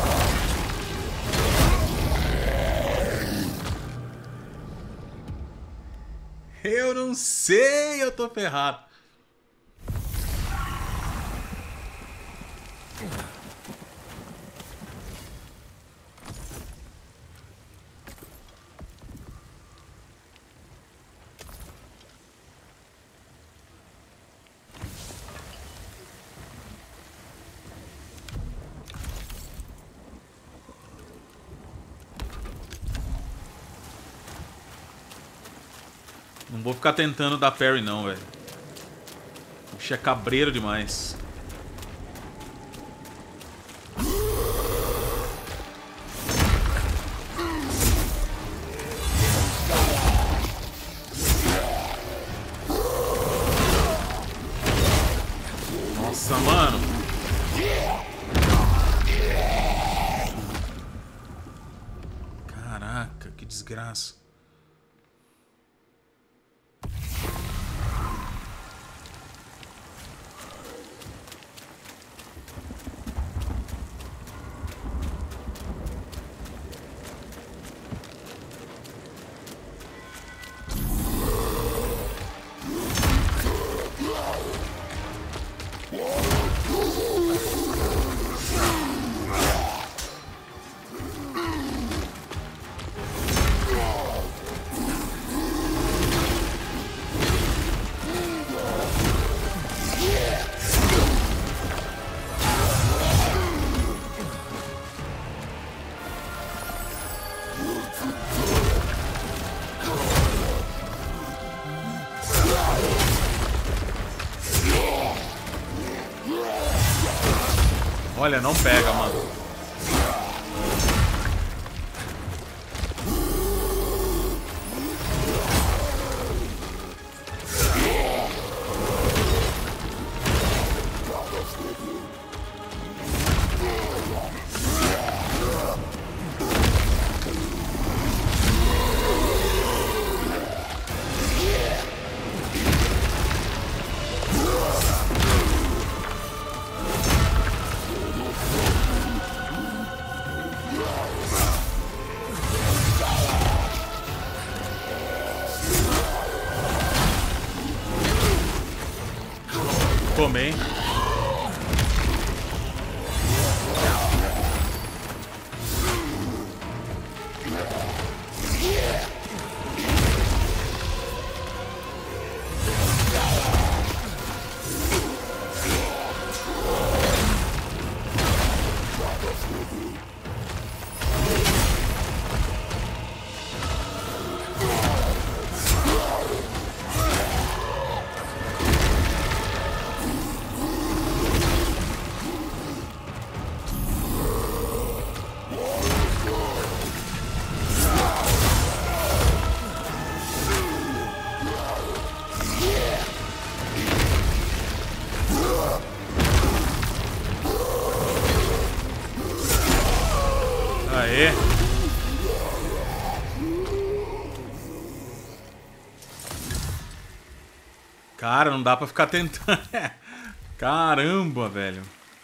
Eu não sei, eu tô ferrado. Não vou ficar tentando dar parry não, velho. O bicho é cabreiro demais. Nossa, mano. Caraca, que desgraça. Olha, não pega, mano. Tomei. Aê. Cara, não dá pra ficar tentando. Caramba, velho.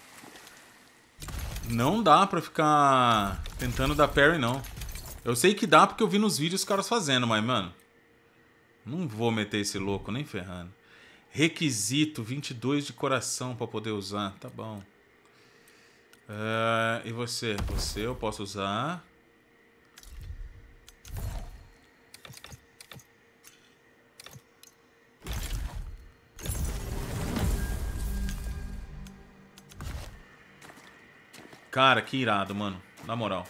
Não dá pra ficar tentando dar parry, não. Eu sei que dá porque eu vi nos vídeos os caras fazendo, mas, mano, não vou meter esse louco nem ferrando. Requisito, vinte e dois de coração pra poder usar. Tá bom. Uh, e você? Você eu posso usar. Cara, que irado, mano. Na moral.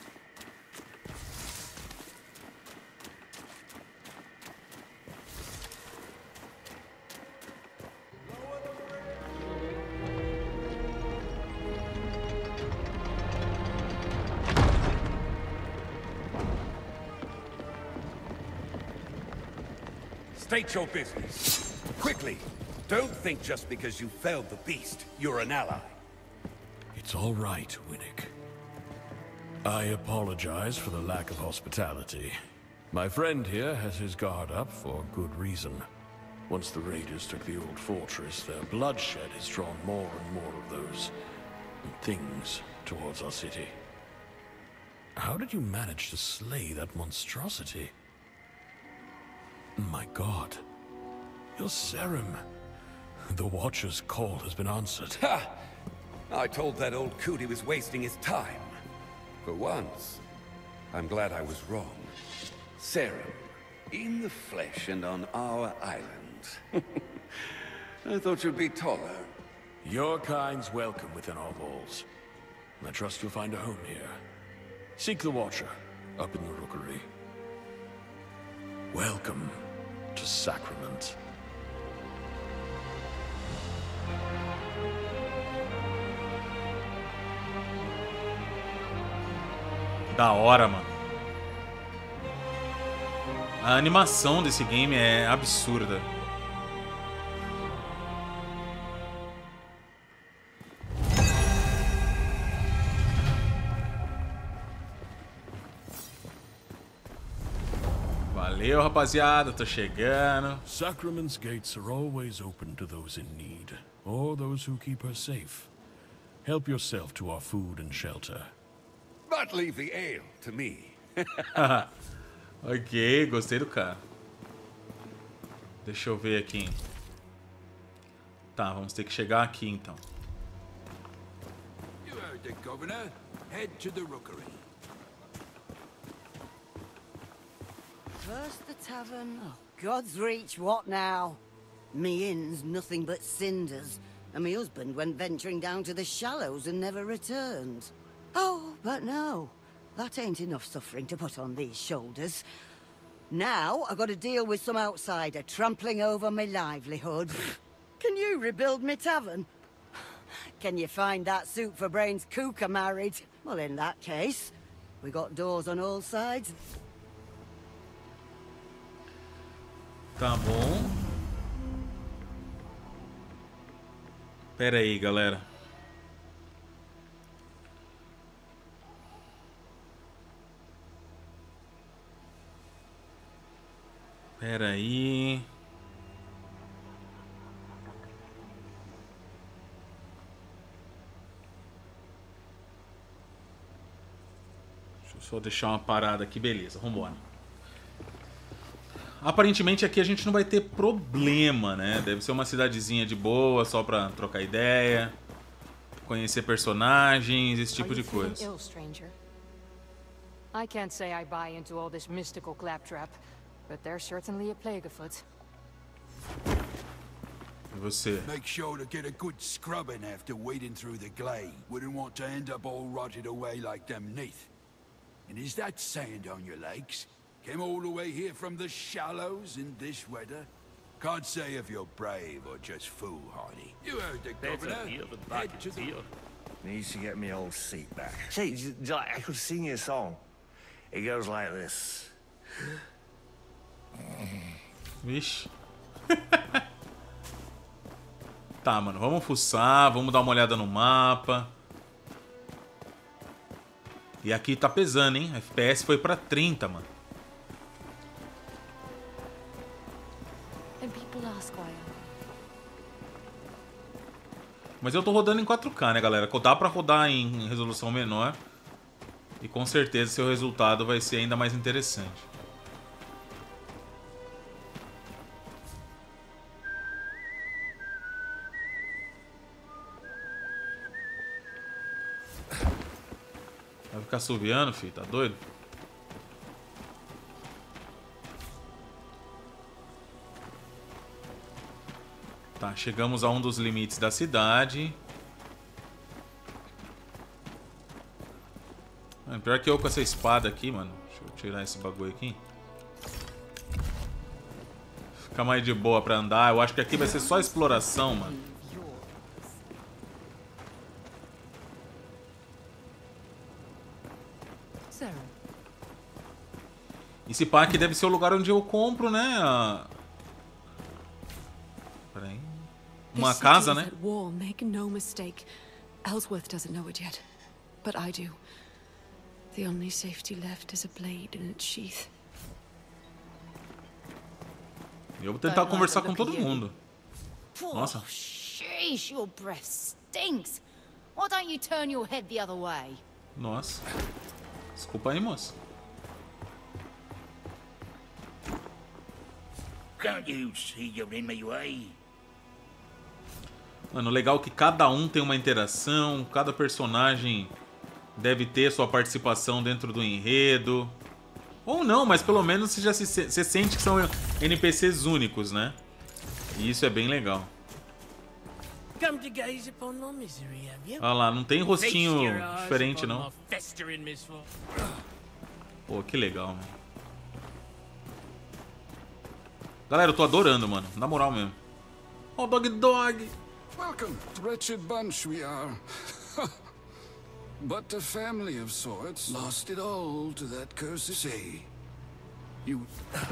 State your business. Quickly. Don't think just because you felled the beast, you're an ally. It's all right, Winnick. I apologize for the lack of hospitality. My friend here has his guard up for good reason. Once the raiders took the old fortress, their bloodshed has drawn more and more of those things towards our city. How did you manage to slay that monstrosity? My God. You're Serim. The Watcher's call has been answered. Ha! I told that old coot he was wasting his time. For once, I'm glad I was wrong. Serim, in the flesh and on our island. I thought you'd be taller. Your kind's welcome within our walls. I trust you'll find a home here. Seek the Watcher, up in the rookery. Welcome to Sacrament. Da hora, mano. A animação desse game é absurda. Valeu, rapaziada, tô chegando. Sacrament's gates are always open to those in need, or those who keep her safe. Help yourself to our food and shelter. But leave the ale to me. Ok, gostei do cara. Deixa eu ver aqui. Tá, vamos ter que chegar aqui então. You heard the governor. Head to the rookery. First the tavern. Oh, God's reach, what now? Me inn's nothing but cinders, and my husband went venturing down to the shallows and never returned. Oh, but no. That ain't enough suffering to put on these shoulders. Now I got to deal with some outsider trampling over my livelihood. Can you rebuild me tavern? reckon you find that suit for brains Kuka married? Well, in that case, we got doors on all sides. Tá bom. Pera aí, galera. Pera aí. Deixa eu só deixar uma parada aqui, beleza, vambora. Aparentemente aqui a gente não vai ter problema, né? Deve ser uma cidadezinha de boa, só pra trocar ideia, conhecer personagens, esse tipo de coisa. I can't say I buy into all this mystical claptrap, but there's certainly a plague afoot. E você? Make sure to get a good scrubbing after wading through the glade. Wouldn't want to end up all rotted away like them neath. And is that sand on your legs? Came all the way here from the shallows in this weather? Can't say if you're brave or just foolhardy. You heard the governor. Head to the... Needs to get me old seat back. Say, I could sing you a song. It goes like this. Vixe. Tá, mano, vamos fuçar, vamos dar uma olhada no mapa. E aqui tá pesando, hein? F P S foi pra trinta, mano. Mas eu tô rodando em quatro K, né, galera? Dá pra rodar em resolução menor. E com certeza seu resultado vai ser ainda mais interessante. Vai ficar assoviando, filho? Tá doido? Tá, chegamos a um dos limites da cidade. Mano, pior que eu com essa espada aqui, mano. Deixa eu tirar esse bagulho aqui. Fica mais de boa pra andar. Eu acho que aqui vai ser só exploração, mano. Esse pá aqui deve ser o lugar onde eu compro, né? A... Peraí. Uma casa, né? War, make no mistake. Ellsworth doesn't know it yet, but I do. The only safety left is a blade in its sheath. Eu vou tentar conversar com todo mundo. Nossa. Sheesh, your breath stinks. Why don't you turn your head the other way? Nossa. Desculpa aí, moça. Can't you see you're in my way? Mano, legal que cada um tem uma interação, cada personagem deve ter sua participação dentro do enredo. Ou não, mas pelo menos você já se, você sente que são N P Cs únicos, né? E isso é bem legal. Olha lá, não tem rostinho diferente, não. Pô, que legal, mano. Galera, eu tô adorando, mano. Na moral mesmo. Oh, dog dog. Welcome. Wretched bunch we are. But a family of sorts. Lost it all to that cursed sea. You...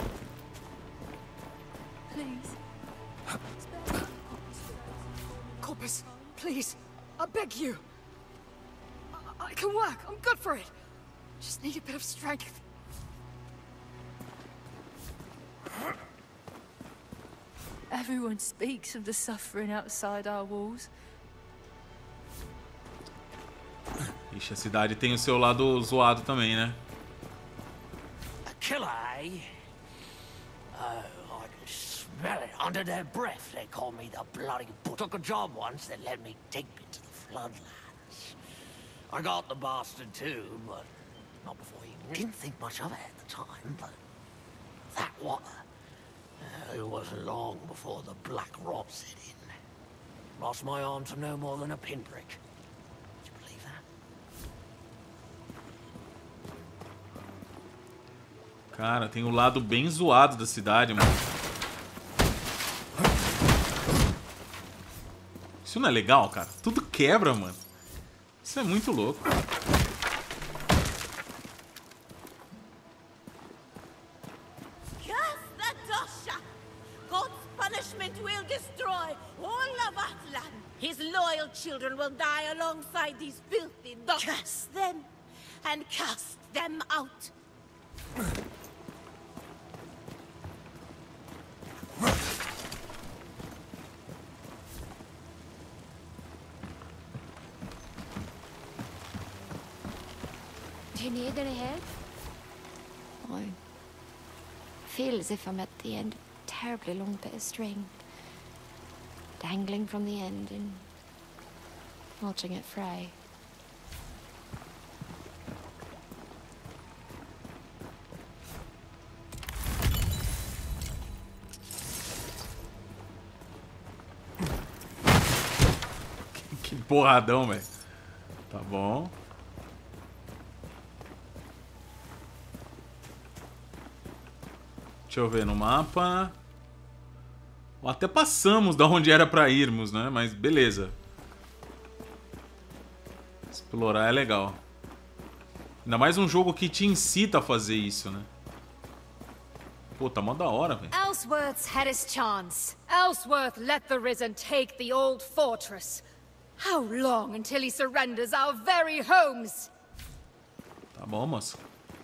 Please. Corpus, please. I beg you. I, I can work. I'm good for it. Just need a bit of strength. Everyone speaks of the suffering outside our walls. Ixi, a cidade tem o seu lado zoado também, né? A killer, eh? Oh, I can smell it under their breath. They call me the bloody butt. Took a job once that led me deep into the floodlands. I got the bastard too, but not before he didn't think much of it at the time, but that water. Uh, it wasn't long before the black rot set in. Lost my arm to no more than a pinprick. Would you believe that? Cara, tem o lado bem zoado da cidade, mano. Isso não é legal, cara? Tudo quebra, mano. Isso é muito louco. Curse the Dasha! God's punishment will destroy all of Atlan. His loyal children will die alongside these filthy dogs. Curse them and cast them out. Do you need any help? I feel as if I'm at the end of a terribly long bit of string, dangling from the end and watching it fray. Que porradão, velho. Tá bom. Deixa eu ver no mapa. Até passamos da onde era pra irmos, né? Mas beleza. Explorar é legal. Ainda mais um jogo que te incita a fazer isso, né? Pô, tá mó da hora, velho. Ellsworth's had his chance. Ellsworth let the Risen take the old fortress. How long until he surrenders our very homes? Tá bom, moço.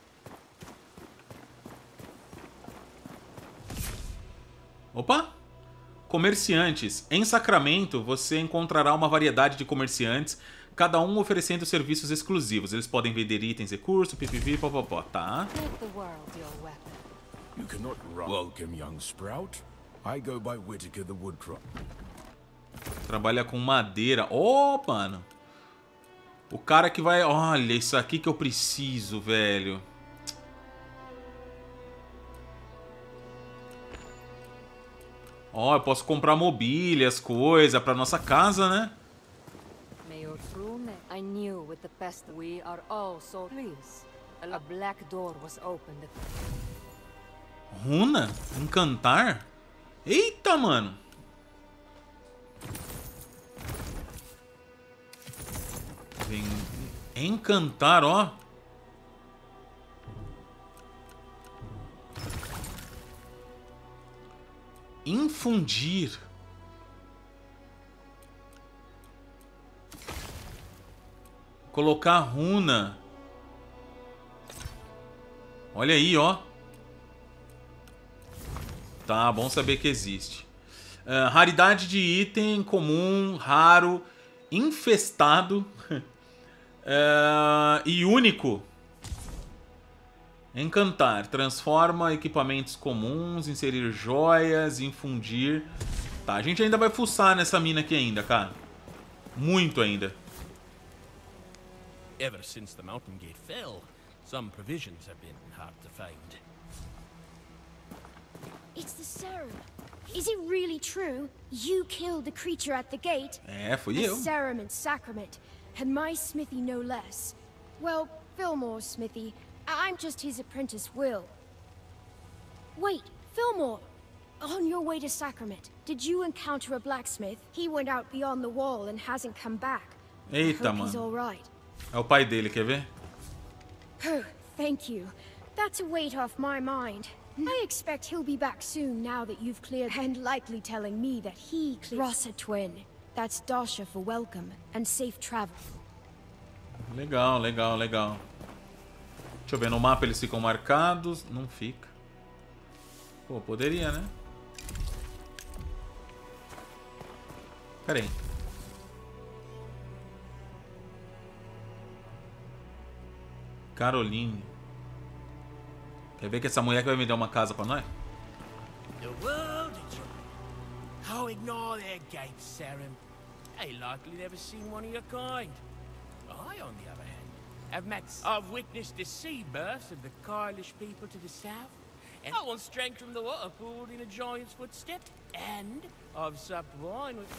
Opa! Comerciantes. Em Sacramento, você encontrará uma variedade de comerciantes, cada um oferecendo serviços exclusivos. Eles podem vender itens, recursos, pipipi, popopó, tá? You cannot run. Welcome, young sprout. I go by Whitaker the Woodcrop. Trabalha com madeira. Oh, mano. O cara que vai... Olha, isso aqui que eu preciso, velho. Ó, oh, eu posso comprar mobílias, coisa pra nossa casa, né? I knew with the best we are all so pleased. A black door was opened. Runa? Encantar? Eita, mano. Vem... Encantar, ó. Infundir. Colocar runa. Olha aí, ó. Tá, bom saber que existe. Uh, raridade de item comum, raro, infestado uh, e único. Encantar. Transforma equipamentos comuns, inserir joias, infundir. Tá, a gente ainda vai fuçar nessa mina aqui ainda, cara. Muito ainda. Ever since the mountain gate fell, some provisions have been hard to find. It's the serum. Is it really true? You killed the creature at the gate? É, fui the eu. Serum and sacrament. And my smithy no less. Well, Fillmore's smithy. I'm just his apprentice, Will. Wait, Fillmore! On your way to Sacrament, did you encounter a blacksmith? He went out beyond the wall and hasn't come back. Eita, I hope he's all mano. right. É o pai dele, quer ver? Oh, thank you. That's a weight off my mind. I expect he'll be back soon now that you've cleared, and likely telling me that he cleared. Rossa twin. That's Dasha for welcome and safe travel. Legal, legal, legal. Deixa eu ver, no mapa eles ficam marcados. Não fica. Pô, poderia, né? Pera aí. Caroline. Quer ver que essa mulher que vai me dar uma casa pra nós? The world is... Oh, ignore their gates, Serum. They likely never seen one of your kind. I, on the other hand, have met... I've witnessed the sea birth of the Kyrlish people to the south, and I once drank from the water pooled in a giant's footsteps, and I've supped wine with...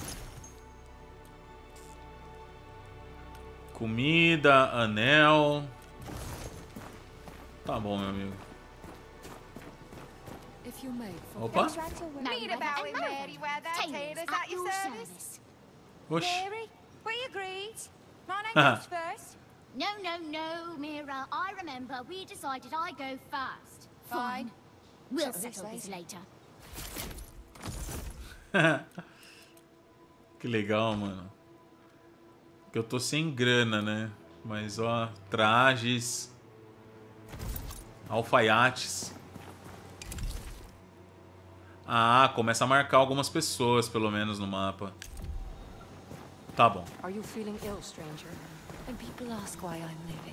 Comida, anel... Tá bom, meu amigo. Opa. Read about it, Meriwether. Taters at your service. Oxi. Mary, we agreed. My name goes first. No, no, no, Mira. I remember we decided I go first. Fine. We'll Shall we settle this later. Que legal, mano. Que eu tô sem grana, né? Mas ó, trajes, alfaiates. Ah, começa a marcar algumas pessoas, pelo menos, no mapa. Tá bom. Are you feeling ill, stranger? And people ask why I'm leaving.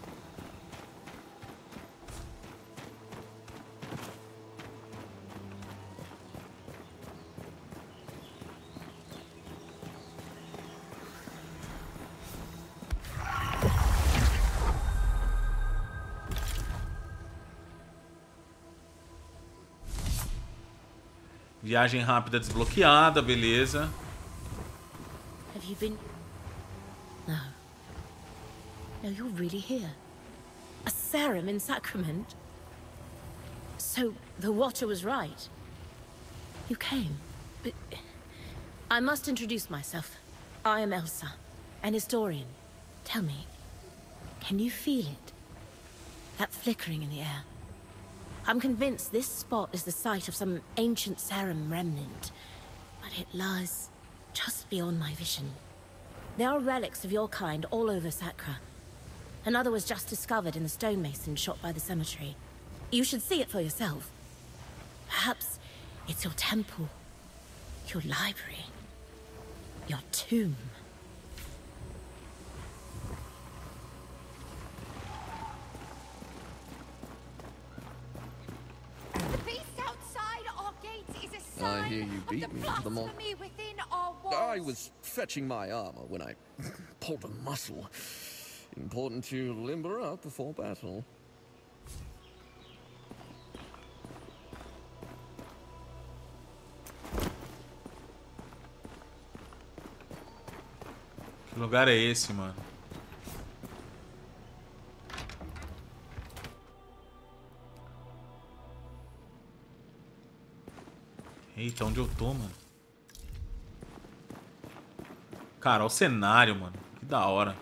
Viagem rápida desbloqueada, beleza. Have you been... No. No, you're really here. A serum in Sacrament? So, the Watcher was right. You came, but... I must introduce myself. I am Elsa, an historian. Tell me, can you feel it? That flickering in the air? I'm convinced this spot is the site of some ancient serum remnant, but it lies just beyond my vision. There are relics of your kind all over Sacra. Another was just discovered in the stonemason shot by the cemetery. You should see it for yourself. Perhaps it's your temple, your library, your tomb. I hear you beat me to the mall. I was fetching my armor when I pulled a muscle. Important to limber up before battle. Que lugar é esse, mano? Eita, onde eu tô, mano? Cara, olha o cenário, mano. Que da hora.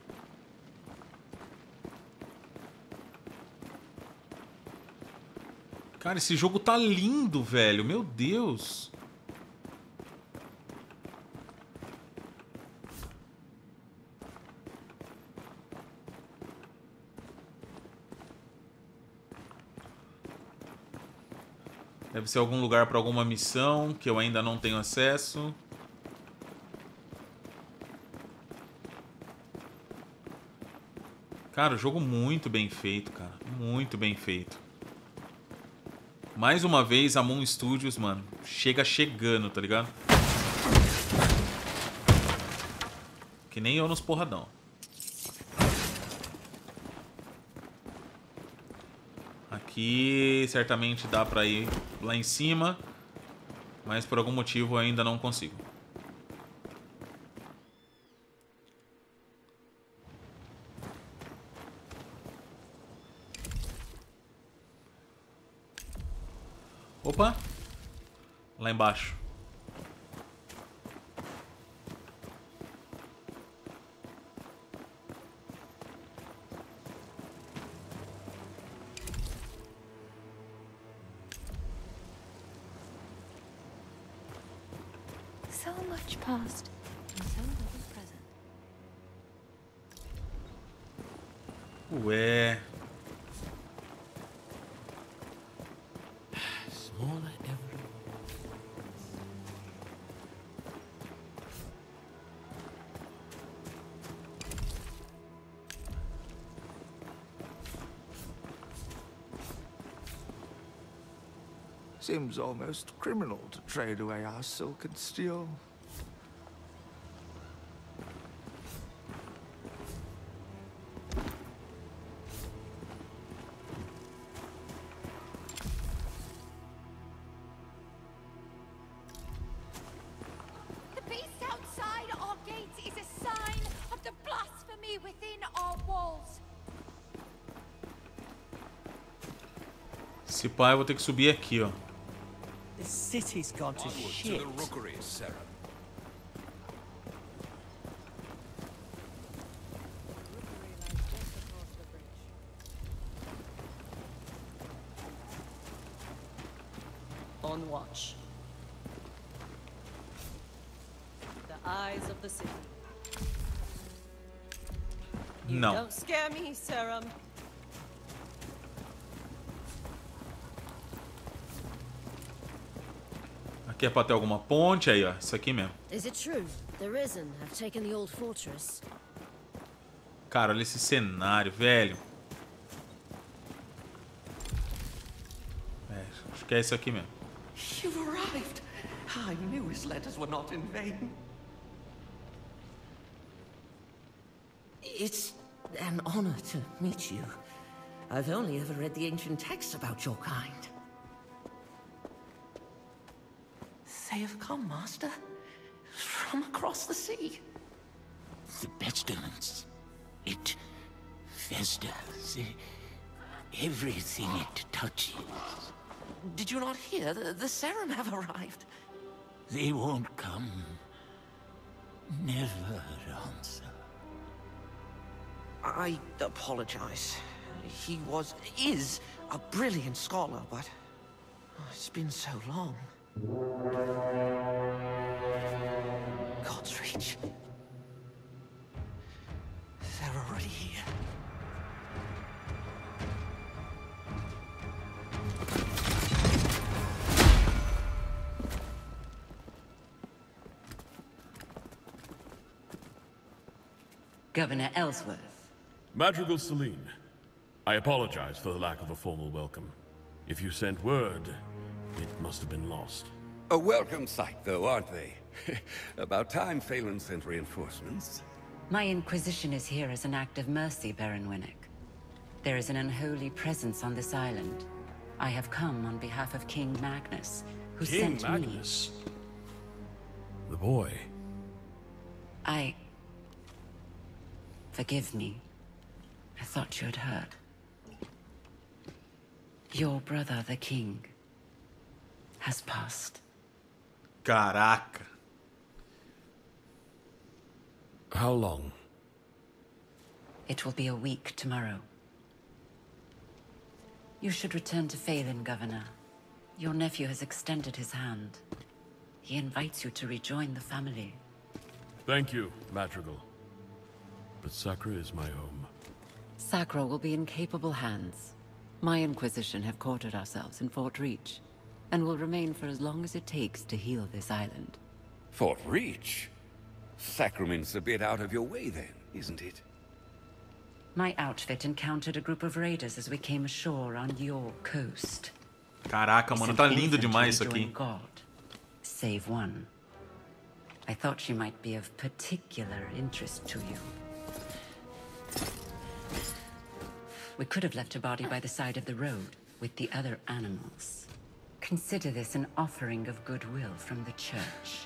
Cara, esse jogo tá lindo, velho. Meu Deus. Deve ser algum lugar para alguma missão que eu ainda não tenho acesso. Cara, o jogo muito bem feito, cara. Muito bem feito. Mais uma vez, a Moon Studios, mano, chega chegando, tá ligado? Que nem eu nos porradão. Aqui certamente dá pra ir lá em cima, mas por algum motivo eu ainda não consigo. Opa! Lá embaixo. So much past and so little present. Ué. Smaller every. Seems almost criminal to trade away our silk and steel. The beast outside our gates is a sign of the blasphemy within our walls. Se pá, eu vou ter que subir aqui, ó. The city's gone to shit. on watch. The eyes of the city. You Não. Don't scare me, Serum. Aqui é pra ter alguma ponte aí, ó. Isso aqui mesmo. Is it true? The Risen have taken the old fortress. Cara, olha esse cenário, velho. É, acho que é isso aqui mesmo. You've arrived. I knew his letters were not in vain. It's an honor to meet you. I've only ever read the ancient texts about your kind. They have come, Master. From across the sea. The pestilence. It festers. Everything it touches. Did you not hear? The, the Serum have arrived. They won't come. Never answer. I apologize. He was, is, a brilliant scholar, but oh, it's been so long. God's Reach. They're already here. Governor Ellsworth. Madrigal Celine, I apologize for the lack of a formal welcome. If you sent word, it must have been lost. A welcome sight, though, aren't they? About time Phelan sent reinforcements. My Inquisition is here as an act of mercy, Baron Winnick. There is an unholy presence on this island. I have come on behalf of King Magnus, who King sent Magnus? Me. The boy. I... Forgive me. I thought you had heard. Your brother, the king, has passed. Caraca. How long? It will be a week tomorrow. You should return to Phelan, Governor. Your nephew has extended his hand. He invites you to rejoin the family. Thank you, Madrigal. But Sacra is my home. Sacra will be in capable hands. My Inquisition have quartered ourselves in Fort Reach, and will remain for as long as it takes to heal this island. Fort Reach? Sacrament's a bit out of your way then, isn't it? My outfit encountered a group of raiders as we came ashore on your coast. Caraca, mano, tá lindo demais isso aqui. God, save one. I thought she might be of particular interest to you. We could have left her body by the side of the road with the other animals. Consider this an offering of goodwill from the church.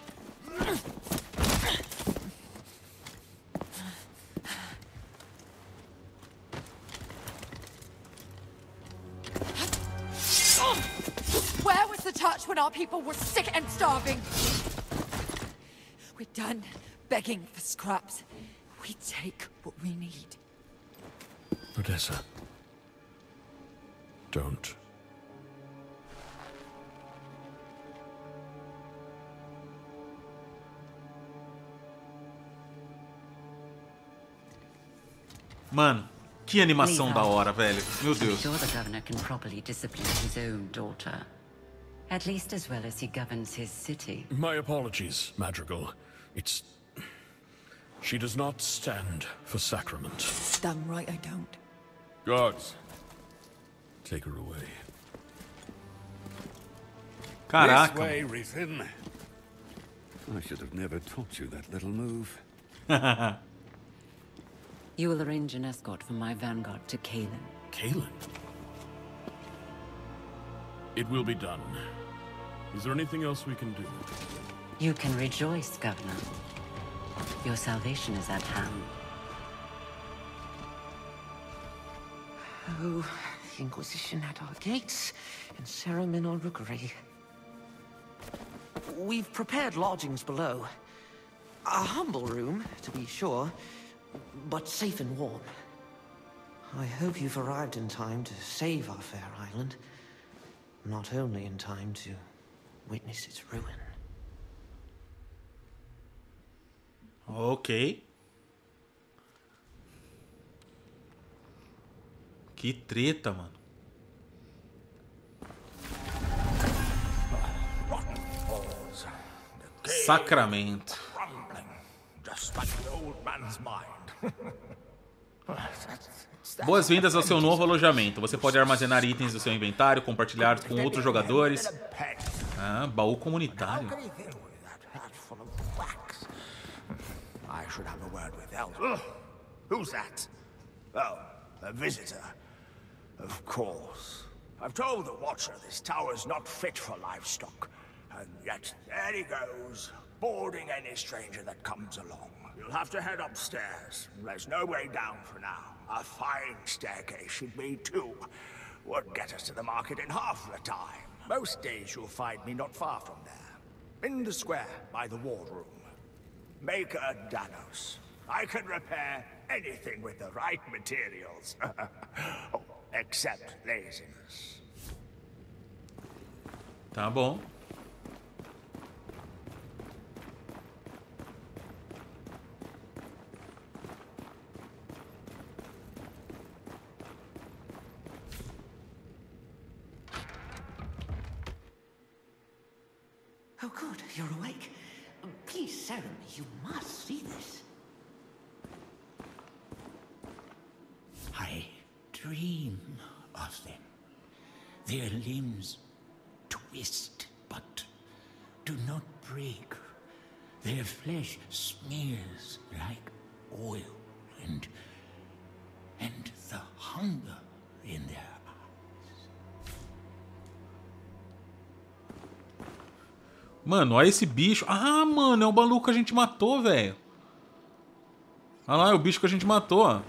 Where was the touch when our people were sick and starving? We're done begging for scraps. We take what we need. Odessa. Don't. Mano, que animação da hora, velho. Meu Deus. I'm sure the governor can properly discipline his own daughter. At least as well as he governs his city. My apologies, Madrigal. It's... She does not stand for sacrament. Damn right I don't. Guards, take her away. Caraca. This way, Risen. I should have never taught you that little move. You will arrange an escort for my vanguard to Kalen. Kalen? It will be done. Is there anything else we can do? You can rejoice, Governor. Your salvation is at hand. Oh, the Inquisition at our gates, and Serum in our rookery. We've prepared lodgings below. A humble room, to be sure, but safe and warm. I hope you've arrived in time to save our fair island. Not only in time to witness its ruin. Ok. Que treta, mano. Sacramento. Boas-vindas ao seu novo alojamento. Você pode armazenar itens do seu inventário, compartilhar com outros jogadores. Ah, baú comunitário. I should have a word with Elder. Who's that? Oh, a visitor. Of course. I've told the Watcher this tower's not fit for livestock. And yet, there he goes, boarding any stranger that comes along. You'll have to head upstairs. There's no way down for now. A fine staircase should be, too. Would get us to the market in half the time. Most days you'll find me not far from there. In the square, by the wardroom. Maker Danos. I can repair anything with the right materials. Oh, except laziness. Tá bom. Oh, good. You're awake. Please, Sarah, you must see this. I dream of them. Their limbs twist, but do not break. Their flesh smears like oil, and and the hunger in their Mano, olha esse bicho. Ah, mano, é o maluco que a gente matou, velho. Olha lá, é o bicho que a gente matou, ó.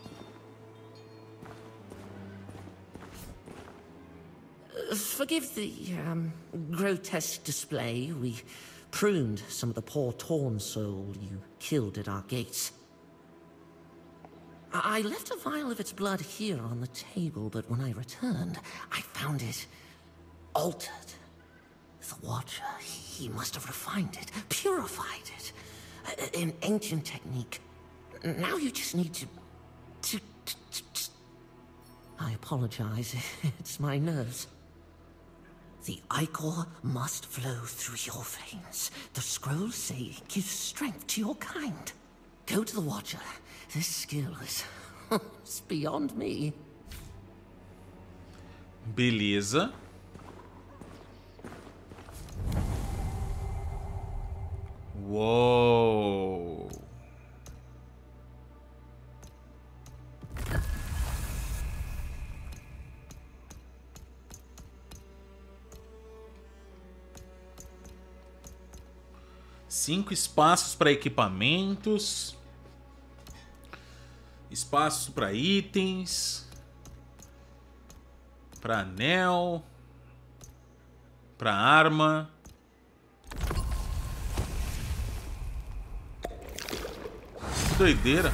Forgive the um, grotesque display. We pruned some of the poor torn soul you killed at our gates. I left a vial of its blood here on the table, but when I returned, I found it altered. The Watcher, he must have refined it, purified it. An ancient technique. Now you just need to... to... to, to, to. I apologize, it's my nerves. The ichor must flow through your veins. The scrolls say it gives strength to your kind. Go to the Watcher. This skill is... it's beyond me. Beleza. Uou. Cinco espaços para equipamentos. Espaço para itens. Para anel. Para arma. Doideira.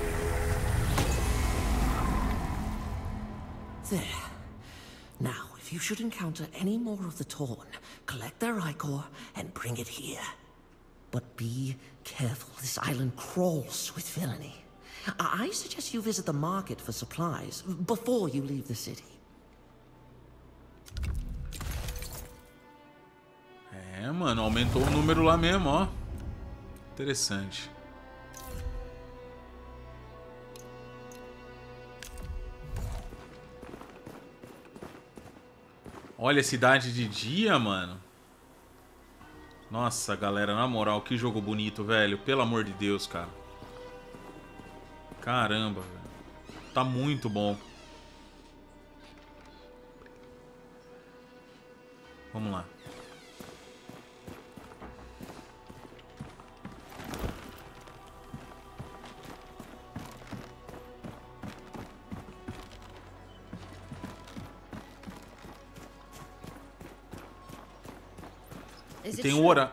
There. Now, if you should encounter any more of the Torn, collect their ichor and bring it here. But be careful, this island crawls with villainy. I, I suggest you visit the market for supplies before you leave the city. É, mano, aumentou o número lá mesmo, ó. Interessante. Olha a cidade de dia, mano. Nossa, galera, na moral, que jogo bonito, velho. Pelo amor de Deus, cara. Caramba, velho. Tá muito bom. Vamos lá. Tem um horário.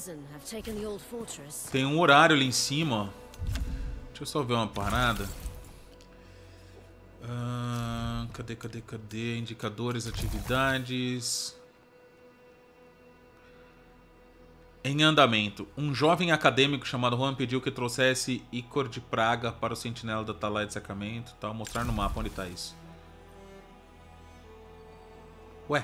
Tem um horário ali em cima, ó. Deixa eu só ver uma parada. Ah, cadê, cadê, cadê? Indicadores, atividades. Em andamento. Um jovem acadêmico chamado Juan pediu que trouxesse ícor de praga para o sentinela da Atalaia de Sacramento. Tá, vou mostrar no mapa onde tá isso. Ué.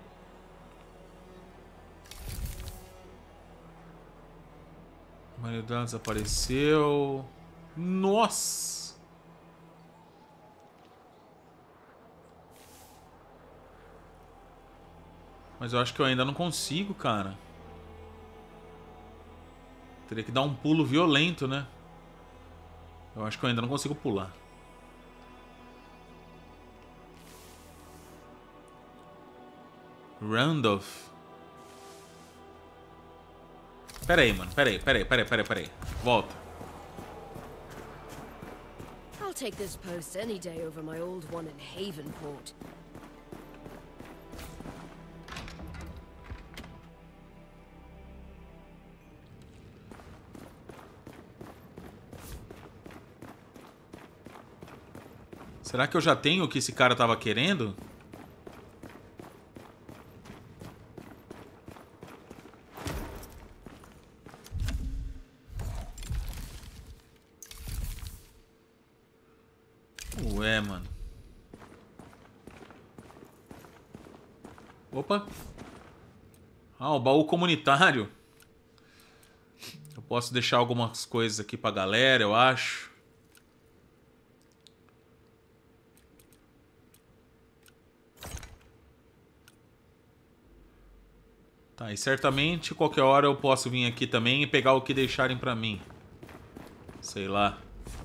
A maioria delas desapareceu. Nossa! Mas eu acho que eu ainda não consigo, cara. Teria que dar um pulo violento, né? Eu acho que eu ainda não consigo pular. Randolph. Pera aí, mano. Pera aí, pera aí, pera aí, pera aí, pera aí. Volta. I'll take this post any day over my old one in Havenport. Será que eu já tenho o que esse cara tava querendo? Ué, mano. Opa. Ah, o baú comunitário. Eu posso deixar algumas coisas aqui pra galera, eu acho. Tá, e certamente qualquer hora eu posso vir aqui também e pegar o que deixarem pra mim. Sei lá.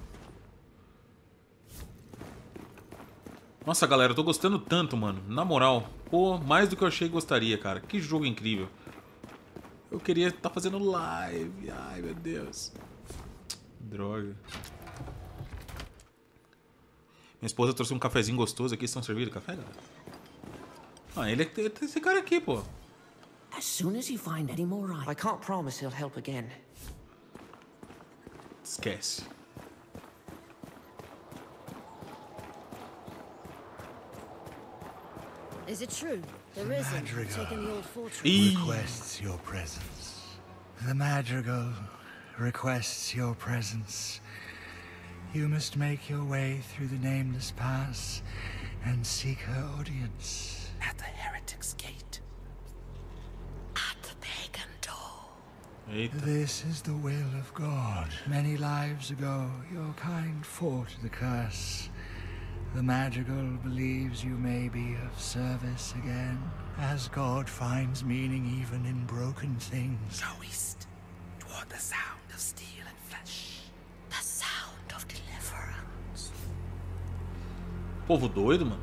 Nossa, galera, eu tô gostando tanto, mano. Na moral, pô, mais do que eu achei que gostaria, cara. Que jogo incrível. Eu queria estar tá fazendo live. Ai, meu Deus. Droga. Minha esposa trouxe um cafezinho gostoso aqui. Estão servindo café, galera? Ah, ele é esse cara aqui, pô. As soon as you find any more I can't promise he'll help again. Esquece. Is it true? The Risen have taken the old fortress. Requests your presence. The Madrigal requests your presence. You must make your way through the Nameless Pass and seek her audience. At the Heretic's Gate. At the Pagan Door. Eita. This is the will of God. Many lives ago, your kind fought the curse. The Madrigal believes you may be of service again, as God finds meaning even in broken things. Go east, toward the sound of steel and flesh. The sound of deliverance. Povo doido, mano.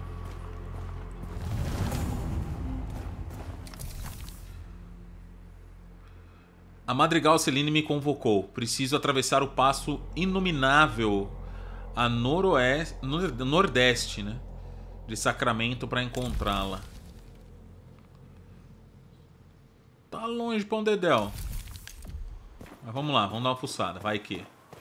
A Madrigal Celine me convocou. Preciso atravessar o passo inominável a noroeste, nordeste, né, de Sacramento para encontrá-la. Tá longe pra um dedéu. Mas vamos lá, vamos dar uma fuçada, vai que.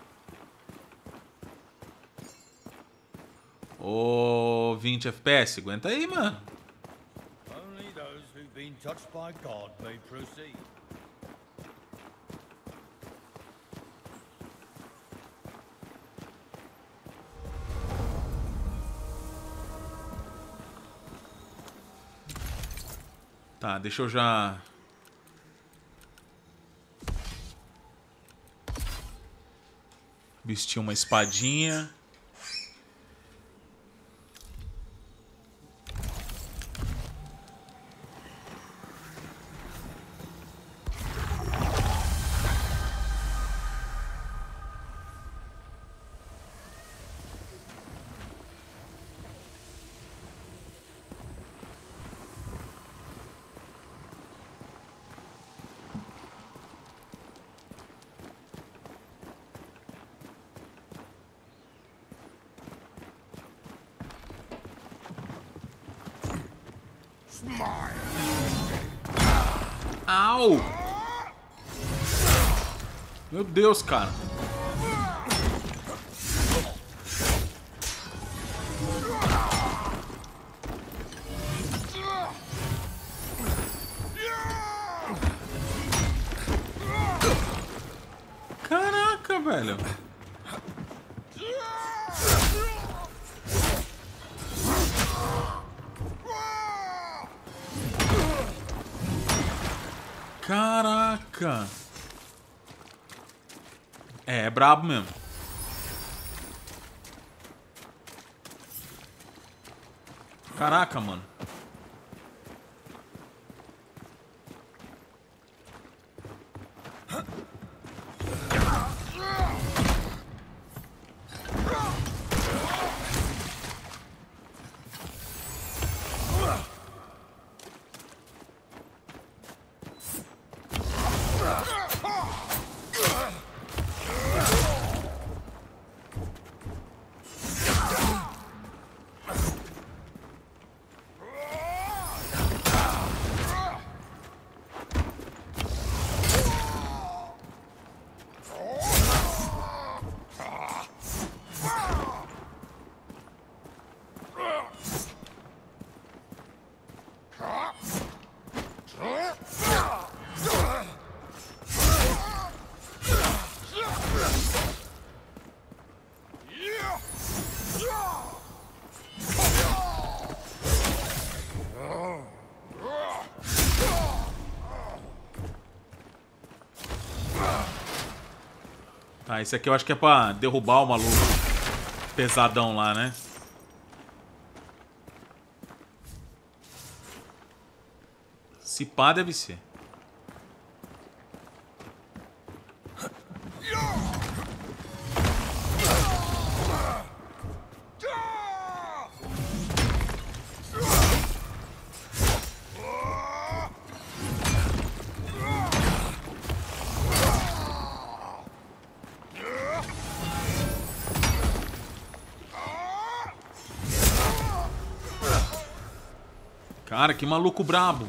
Ô, oh, vinte F P S, aguenta aí, mano. Only those who've been touched by God may proceed. Tá, deixa eu já... vestir uma espadinha. Au! Meu Deus, cara. Caraca, velho. Caraca. É, é brabo mesmo. Caraca, mano. Tá, esse aqui eu acho que é pra derrubar o maluco pesadão lá, né? Se pá, deve ser. Cara, que maluco brabo.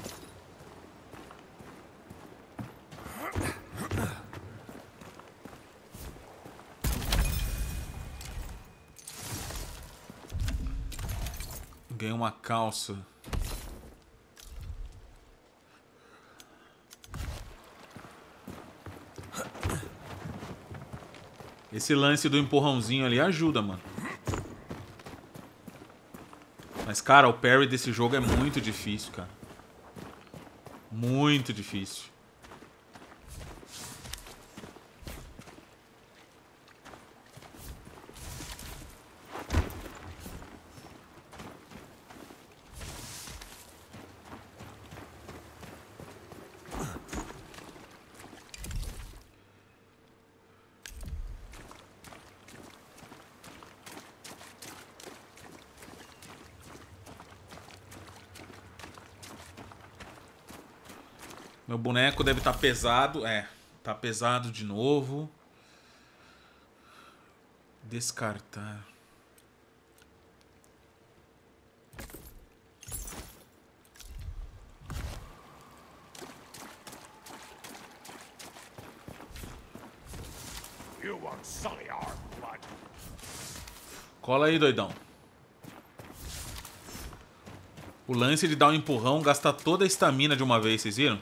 Ganhei uma calça. Esse lance do empurrãozinho ali ajuda, mano. Mas, cara, o parry desse jogo é muito difícil, cara. Muito difícil. Meu boneco deve estar pesado. É, tá pesado de novo. Descartar. Cola aí, doidão. O lance de dar um empurrão gasta toda a estamina de uma vez, vocês viram?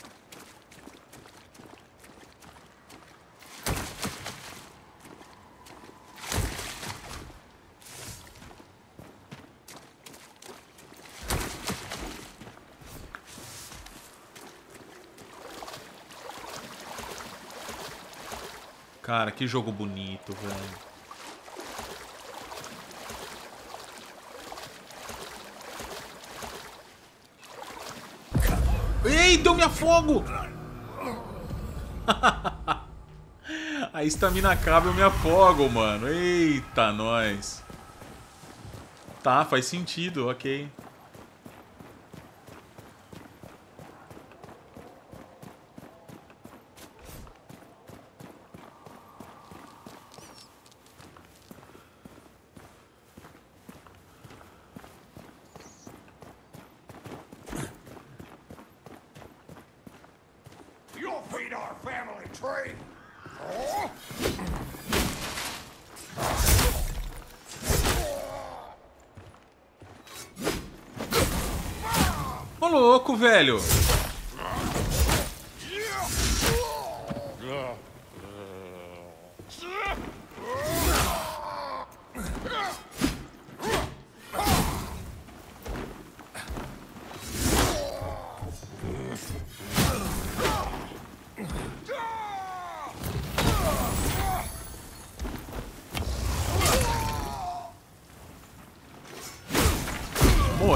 Cara, que jogo bonito, velho. Ei, deu-me afogo! A estamina acaba e eu me afogo, mano. Eita, nós. Tá, faz sentido, ok. Ô, louco, velho.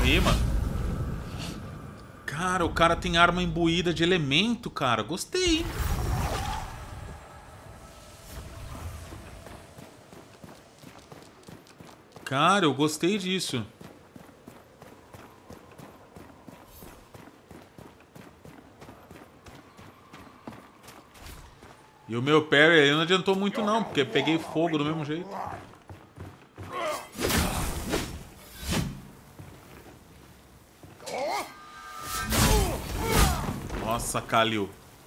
morri, mano. Cara, o cara tem arma imbuída de elemento, cara. Gostei. Cara, eu gostei disso. E o meu parry aí não adiantou muito não, porque peguei fogo do mesmo jeito. Nossa, Kalil.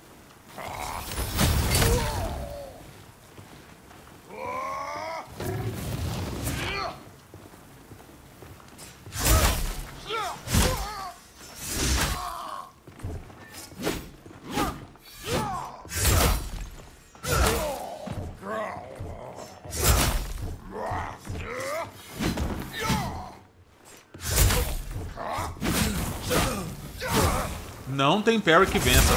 Não tem parry que vença.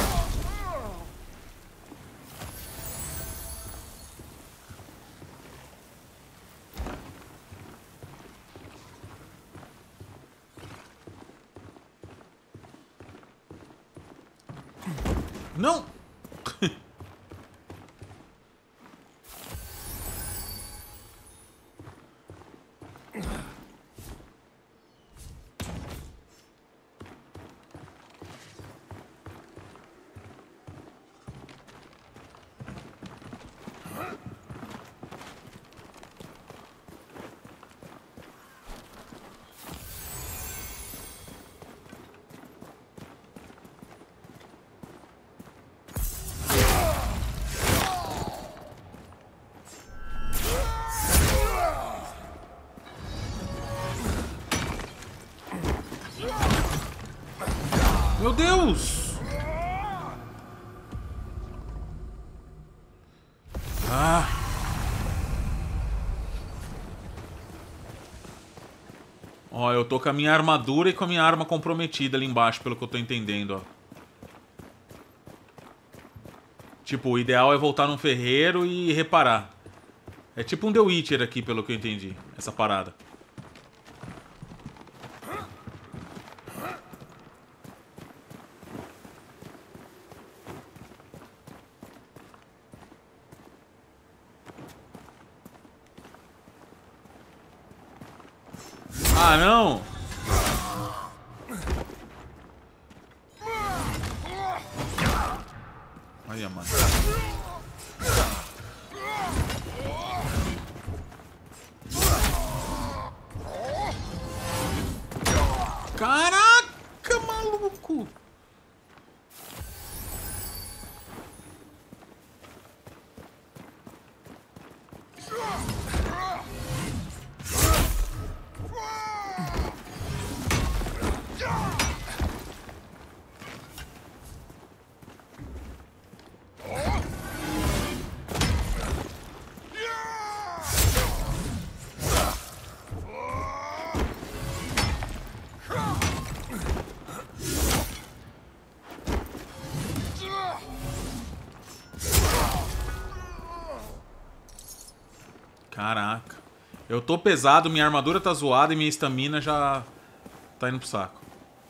Não! Meu Deus! Ah! Ó, eu tô com a minha armadura e com a minha arma comprometida ali embaixo, pelo que eu tô entendendo, ó. Tipo, o ideal é voltar num ferreiro e reparar. É tipo um The Witcher aqui, pelo que eu entendi, essa parada. Ah, não! Olha, mano. Caraca, maluco! Caraca. Eu tô pesado, minha armadura tá zoada e minha estamina já tá indo pro saco.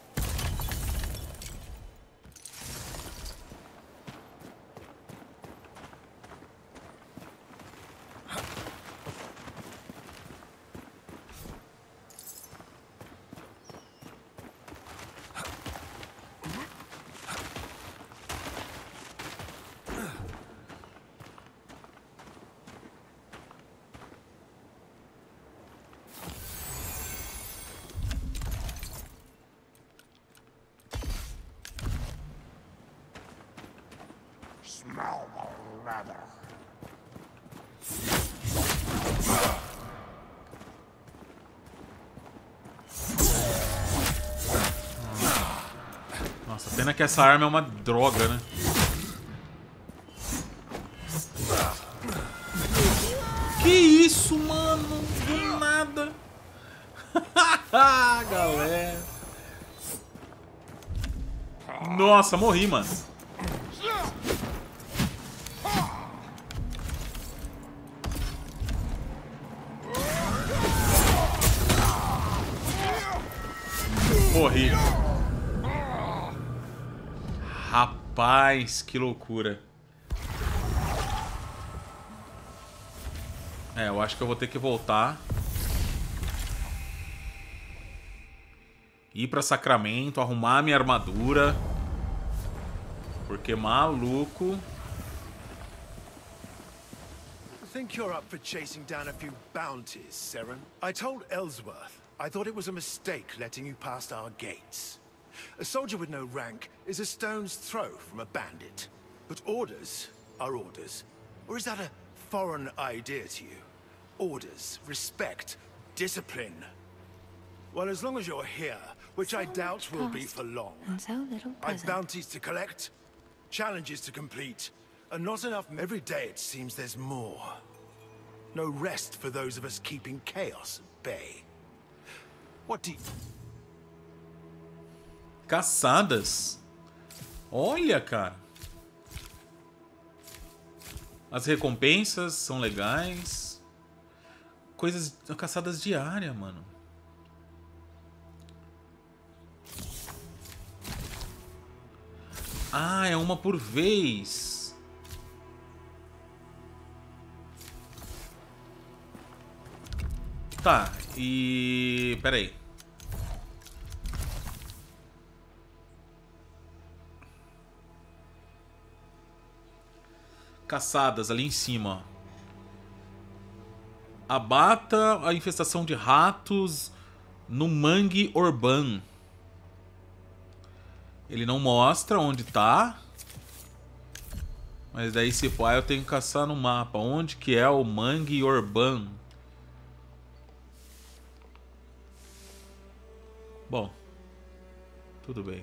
Nossa, pena que essa arma é uma droga, né? Que isso, mano? Do nada. Galera. Nossa, morri, mano. Morri. Rapaz, que loucura. É, eu acho que eu vou ter que voltar. Ir pra Sacramento, arrumar minha armadura. Porque maluco. I think you're up for chasing down a few bounties, Seren. I told Ellsworth I thought it was a mistake letting you past our gates. A soldier with no rank is a stone's throw from a bandit. But orders are orders. Or is that a foreign idea to you? Orders, respect, discipline. Well, as long as you're here, which I doubt will be for long, I've bounties to collect, challenges to complete, and not enough. Every day it seems there's more. No rest for those of us keeping chaos at bay. What do you... Caçadas? Olha, cara. As recompensas são legais. Coisas... Caçadas diárias, mano. Ah, é uma por vez. Tá, e... Pera aí. Caçadas ali em cima, ó. Abata a infestação de ratos no Mangue Orban. Ele não mostra onde tá. Mas daí se for, eu tenho que caçar no mapa. Onde que é o Mangue Orban? Bom, tudo bem.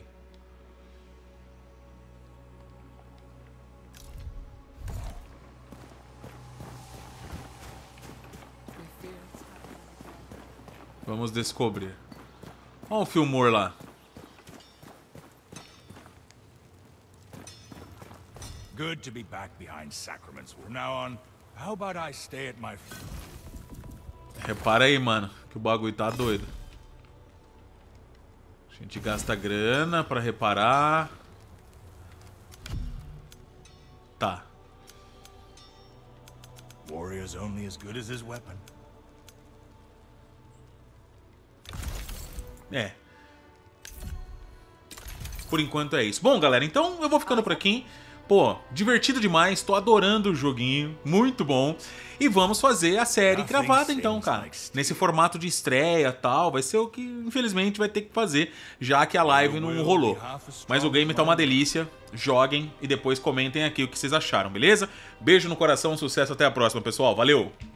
Vamos descobrir. Olha o Fillmore lá. Good to be back behind sacraments. From now on, how about I stay at my... Repara aí, mano, que o bagulho tá doido. A gente gasta grana pra reparar. Tá. Warrior's only as good as his weapon. É. Por enquanto é isso. Bom, galera, então eu vou ficando por aqui. Pô, divertido demais, tô adorando o joguinho, muito bom. E vamos fazer a série gravada então, cara. Nesse formato de estreia e tal, vai ser o que infelizmente vai ter que fazer, já que a live não rolou. Mas o game tá uma delícia, joguem e depois comentem aqui o que vocês acharam, beleza? Beijo no coração, sucesso, até a próxima, pessoal, valeu!